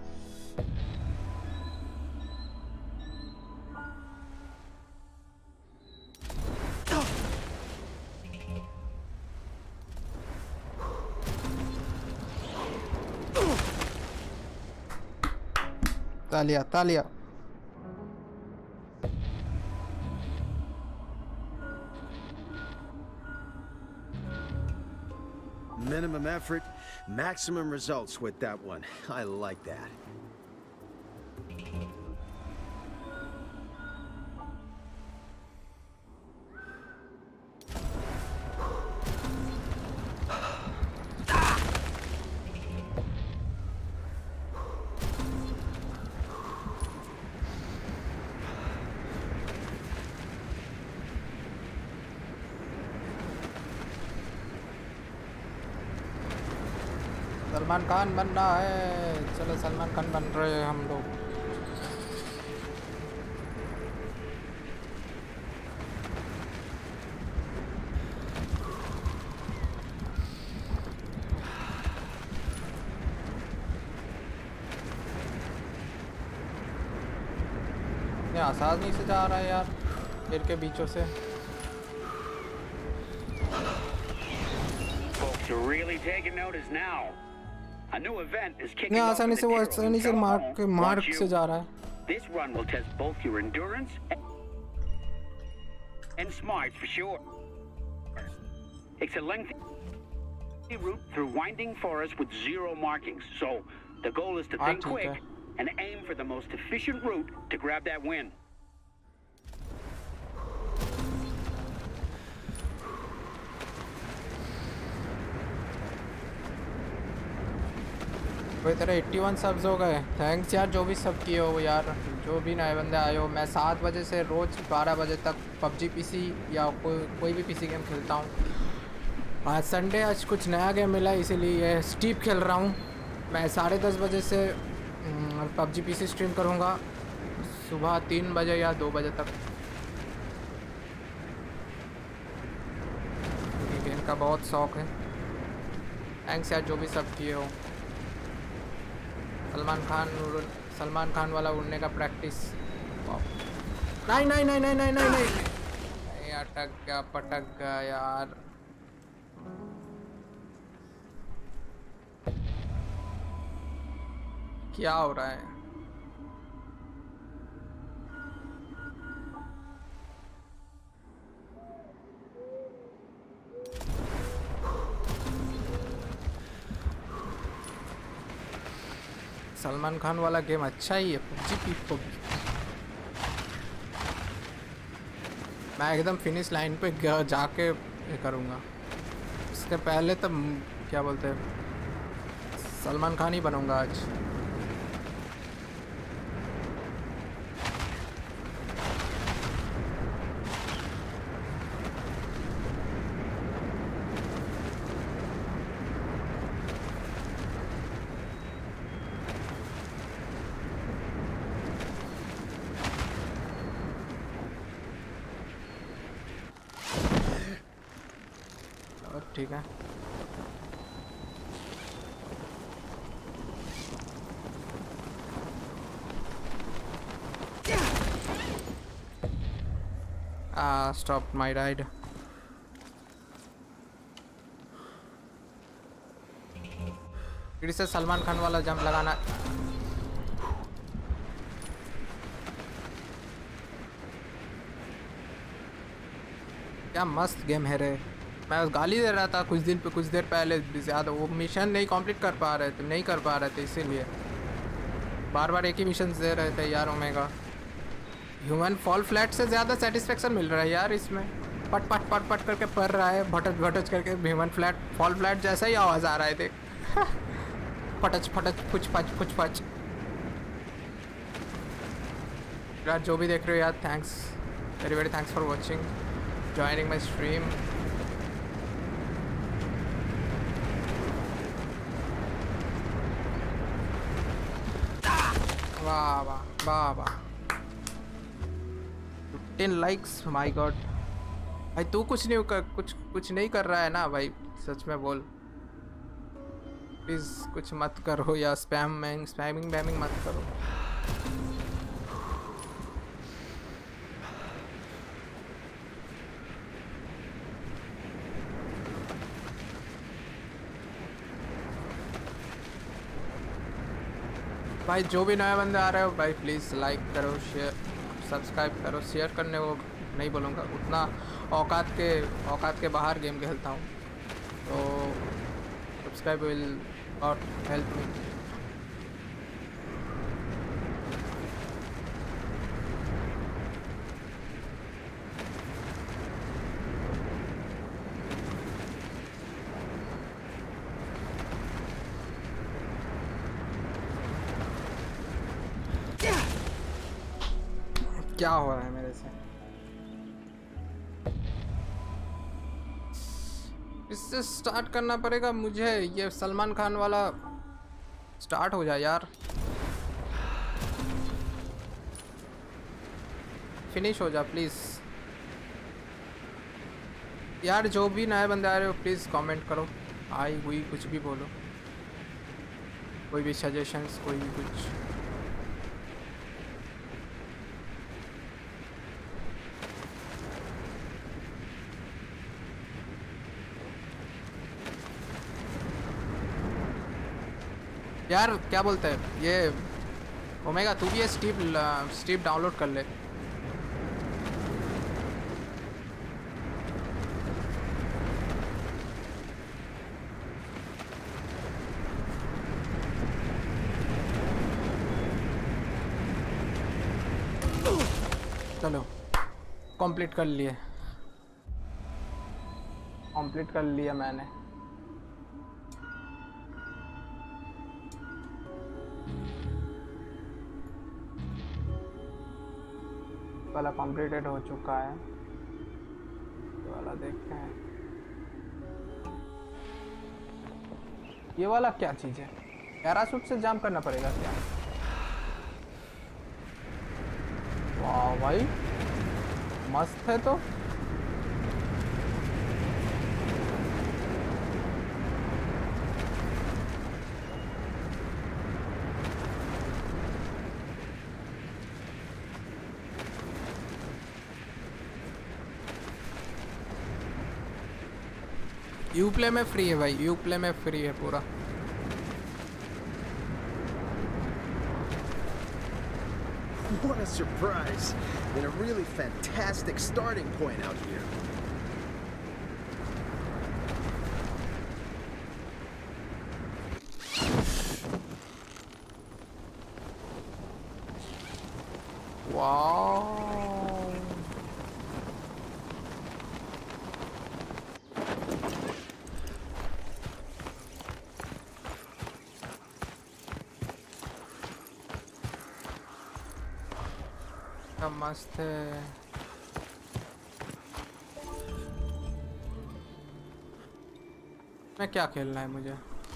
तालिया तालिया। Minimum effort, maximum results with that one. I like that. Salman Khan बन रहा है। चलो सलमान खान बन रहे हैं हम लोग। ये आसानी से जा रहा है यार पेड़ के बीचों से। Folks are really taking notice now. A new event is kicking नहीं off. आसानी से वो आसानी से मार्क के मार्क से जा रहा है। This run will test both your endurance and smarts for sure. It's a lengthy route through winding forests with zero markings. So the goal is to think quick and aim for the most efficient route to grab that win. भाई तेरा इक्यासी subs हो गए। Thanks यार जो भी सब किए हो यार, जो भी नए बंदे आए हो। मैं सात बजे से रोज़ बारह बजे तक पबजी पीसी या कोई कोई भी पीसी गेम खेलता हूँ। आज संडे, आज कुछ नया गेम मिला इसीलिए स्टीप खेल रहा हूँ। मैं साढ़े दस बजे से पबजी पीसी स्ट्रीम करूँगा, सुबह तीन बजे या दो बजे तक। गेम का बहुत शौक है। थैंक्स यार जो भी सब किए हो। सलमान खान सलमान खान वाला उड़ने का प्रैक्टिस। नहीं नहीं नहीं नहीं नहीं नहीं नहीं अटक गया पटक गया यार। क्या हो रहा है? सलमान खान वाला गेम अच्छा ही है पबजी पबजी। मैं एकदम फिनिश लाइन पे जाके करूँगा। इसके पहले तो क्या बोलते हैं सलमान खान ही बनूँगा आज। ठीक है ah stop my ride। फिर से सलमान खान वाला जंप लगाना। क्या मस्त गेम है रे। मैं गाली दे रहा था कुछ दिन पे कुछ देर पहले ज़्यादा, वो मिशन नहीं कंप्लीट कर पा रहे थे नहीं कर पा रहे थे इसीलिए बार बार एक ही मिशन दे रहे थे यार। ओमेगा ह्यूमन फॉल फ्लैट से ज़्यादा सेटिस्फेक्शन मिल रहा है यार इसमें, पट पट पट पट करके पड़ रहा है, भटच भटच करके ह्यूमन फ्लैट फॉल फ्लैट जैसा ही आवाज़ आ रहा है देख। फटच फटच फुच फच फुच फच। यार जो भी देख रहे हो यार, thanks very very thanks for watching joining my stream. वाह वाह वाह वाह, टेन लाइक्स, माय गॉड। भाई तू कुछ नहीं कर, कुछ कुछ नहीं कर रहा है ना भाई, सच में बोल प्लीज़ कुछ मत करो या स्पैम स्पैमिंग बैमिंग मत करो। भाई जो भी नए बंदे आ रहे हो भाई प्लीज़ लाइक करो, शेयर सब्सक्राइब करो। शेयर करने वो नहीं बोलूँगा, उतना औकात के औकात के बाहर गेम खेलता हूँ, तो subscribe will not help me. क्या हो रहा है मेरे से? इससे स्टार्ट करना पड़ेगा मुझे, ये सलमान खान वाला स्टार्ट हो जाए यार, फिनिश हो जा प्लीज़ यार। जो भी नए बंदे आ रहे हो प्लीज़ कमेंट करो, आई हुई कुछ भी बोलो, कोई भी सजेशंस, कोई भी कुछ। यार क्या बोलते हैं ये ओमेगा, तू भी ये स्टीप स्टीप डाउनलोड कर ले। चलो कंप्लीट कर लिए, कंप्लीट कर लिया मैंने। वाला कंप्लीटेड हो चुका है, ये वाला देखते हैं। ये वाला क्या चीज़ है? पैराशूट से जंप करना पड़ेगा क्या? वाह भाई मस्त है तो। यूप्ले में फ्री है भाई, यूप्ले में फ्री है पूरा। What a surprise, and a really fantastic starting point out here. Wow. क्या मस्त है। मैं क्या खेलना है मुझे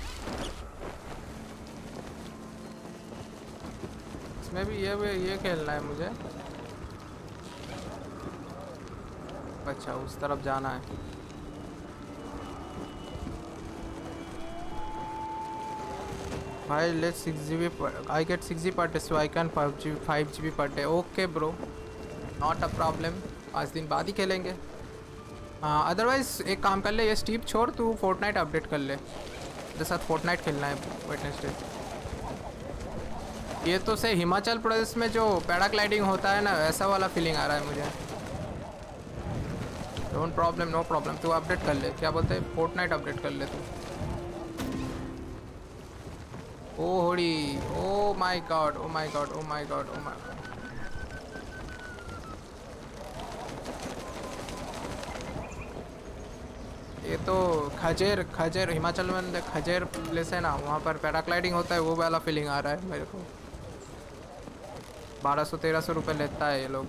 इसमें भी, ये ये खेलना है मुझे। अच्छा उस तरफ जाना है। भाई late six G B I get six G per day so I can five G five G B per day. Okay bro not a problem, पाँच दिन बाद ही खेलेंगे। हाँ अदरवाइज एक काम कर ले, ये स्टीप छोड़ तू फोर्टनाइट अपडेट कर ले, मेरे साथ फोर्टनाइट खेलना है वेडनेसडे। ये तो से हिमाचल प्रदेश में जो पैराग्लाइडिंग होता है ना, वैसा वाला फीलिंग आ रहा है मुझे। Don't problem, no problem. तू अपडेट कर ले, क्या बोलते हैं, फोर्टनाइट अपडेट कर ले तू। ओ होड़ी, oh my God, oh my God, oh my God, oh my. ये तो खजेर खजेर हिमाचल में खजेर प्लेस है ना, वहाँ पर पैराग्लाइडिंग होता है, वो वाला फीलिंग आ रहा है मेरे को। बारह सौ तेरह सौ रुपये लेता है ये लोग।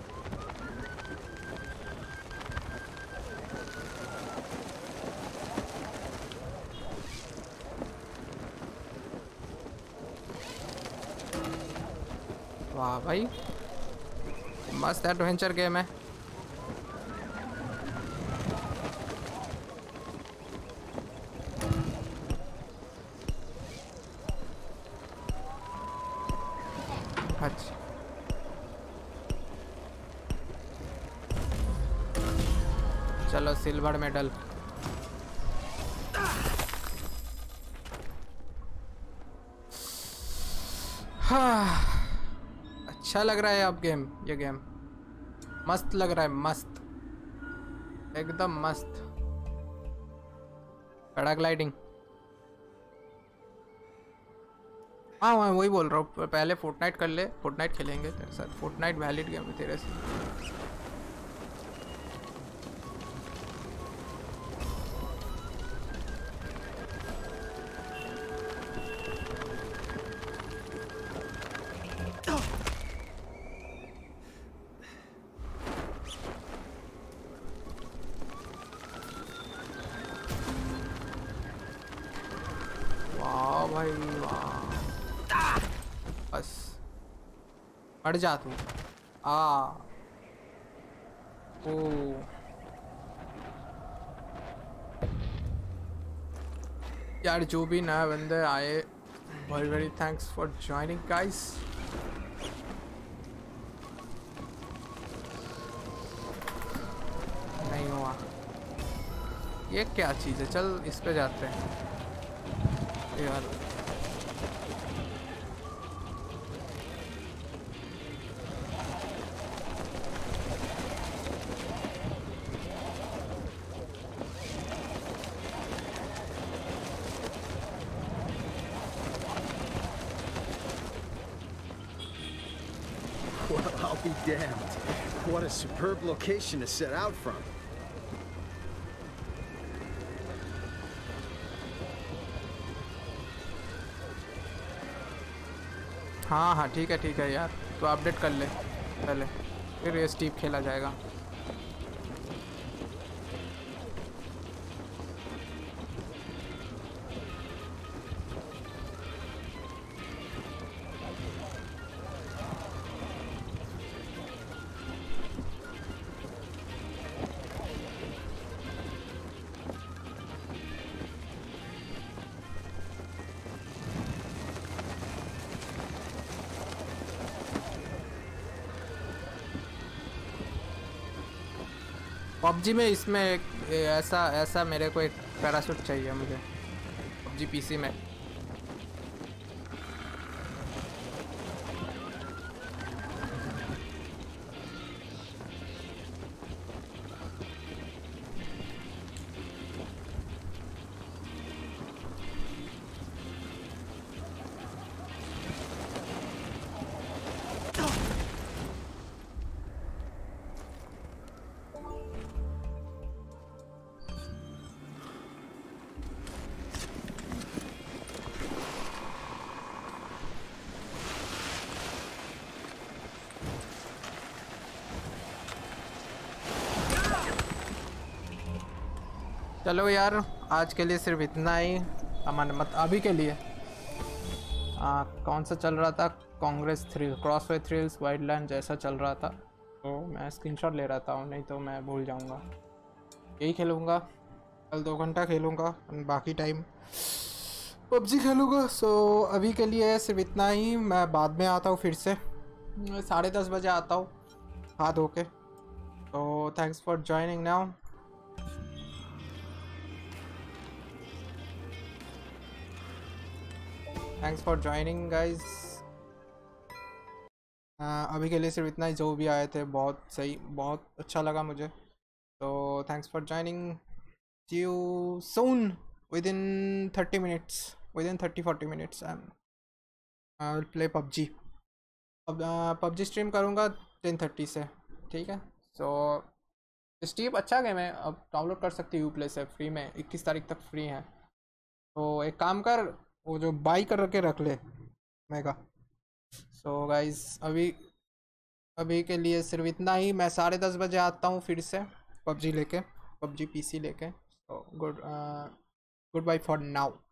वाह भाई, मस्त एडवेंचर गेम है। अच्छा चलो, सिल्वर मेडल। हाँ, अच्छा लग रहा है अब गेम, ये गेम मस्त लग रहा है, मस्त एकदम मस्त। पैराग्लाइडिंग, हाँ मैं वही बोल रहा हूँ, पहले फोर्टनाइट कर ले, फोर्टनाइट खेलेंगे तेरे साथ। फोर्टनाइट वैलिड गेम है तेरे से। हट जा तू। आ ओ यार, जो भी नया बंदे आए, very very thanks for joining guys. नहीं हुआ, ये क्या चीज़ है? चल इस पे जाते हैं यार। Damned. What a superb location to set out from. हाँ हाँ ठीक है ठीक है यार, तो अपडेट कर ले पहले, फिर ये स्टीप खेला जाएगा। पबजी में इसमें एक ऐसा ऐसा मेरे को एक पैराशूट चाहिए मुझे, पबजी पीसी में। चलो यार, आज के लिए सिर्फ इतना ही। अमन मत अभी के लिए आ, कौन सा चल रहा था, congress thrill, crossway thrills, wildland जैसा चल रहा था, तो मैं स्क्रीनशॉट ले रहा था, नहीं तो मैं भूल जाऊंगा। यही खेलूँगा, कल दो घंटा खेलूँगा, बाकी टाइम पबजी खेलूँगा। सो अभी के लिए सिर्फ इतना ही। मैं बाद में आता हूँ, फिर से साढ़े दस बजे आता हूँ हाथ धो के। तो thanks for joining now. Thanks for joining guys. अभी के लिए सिर्फ इतना ही। जो भी आए थे बहुत सही, बहुत अच्छा लगा मुझे। So thanks for joining. See you soon within thirty minutes. Within thirty forty minutes I'm I'll play P U B G. अब P U B G stream करूँगा टेन थर्टी से, ठीक है। सो स्टीप अच्छा गेम है, अब डाउनलोड कर सकते हो यूप्ले से फ्री में, इक्कीस तारीख तक फ्री है। तो एक काम कर, वो जो बाई कर के रख ले मेगा। सो गाइज अभी अभी के लिए सिर्फ इतना ही। मैं साढ़े दस बजे आता हूँ फिर से पबजी लेके, पबजी पीसी लेके। So good good bye for now.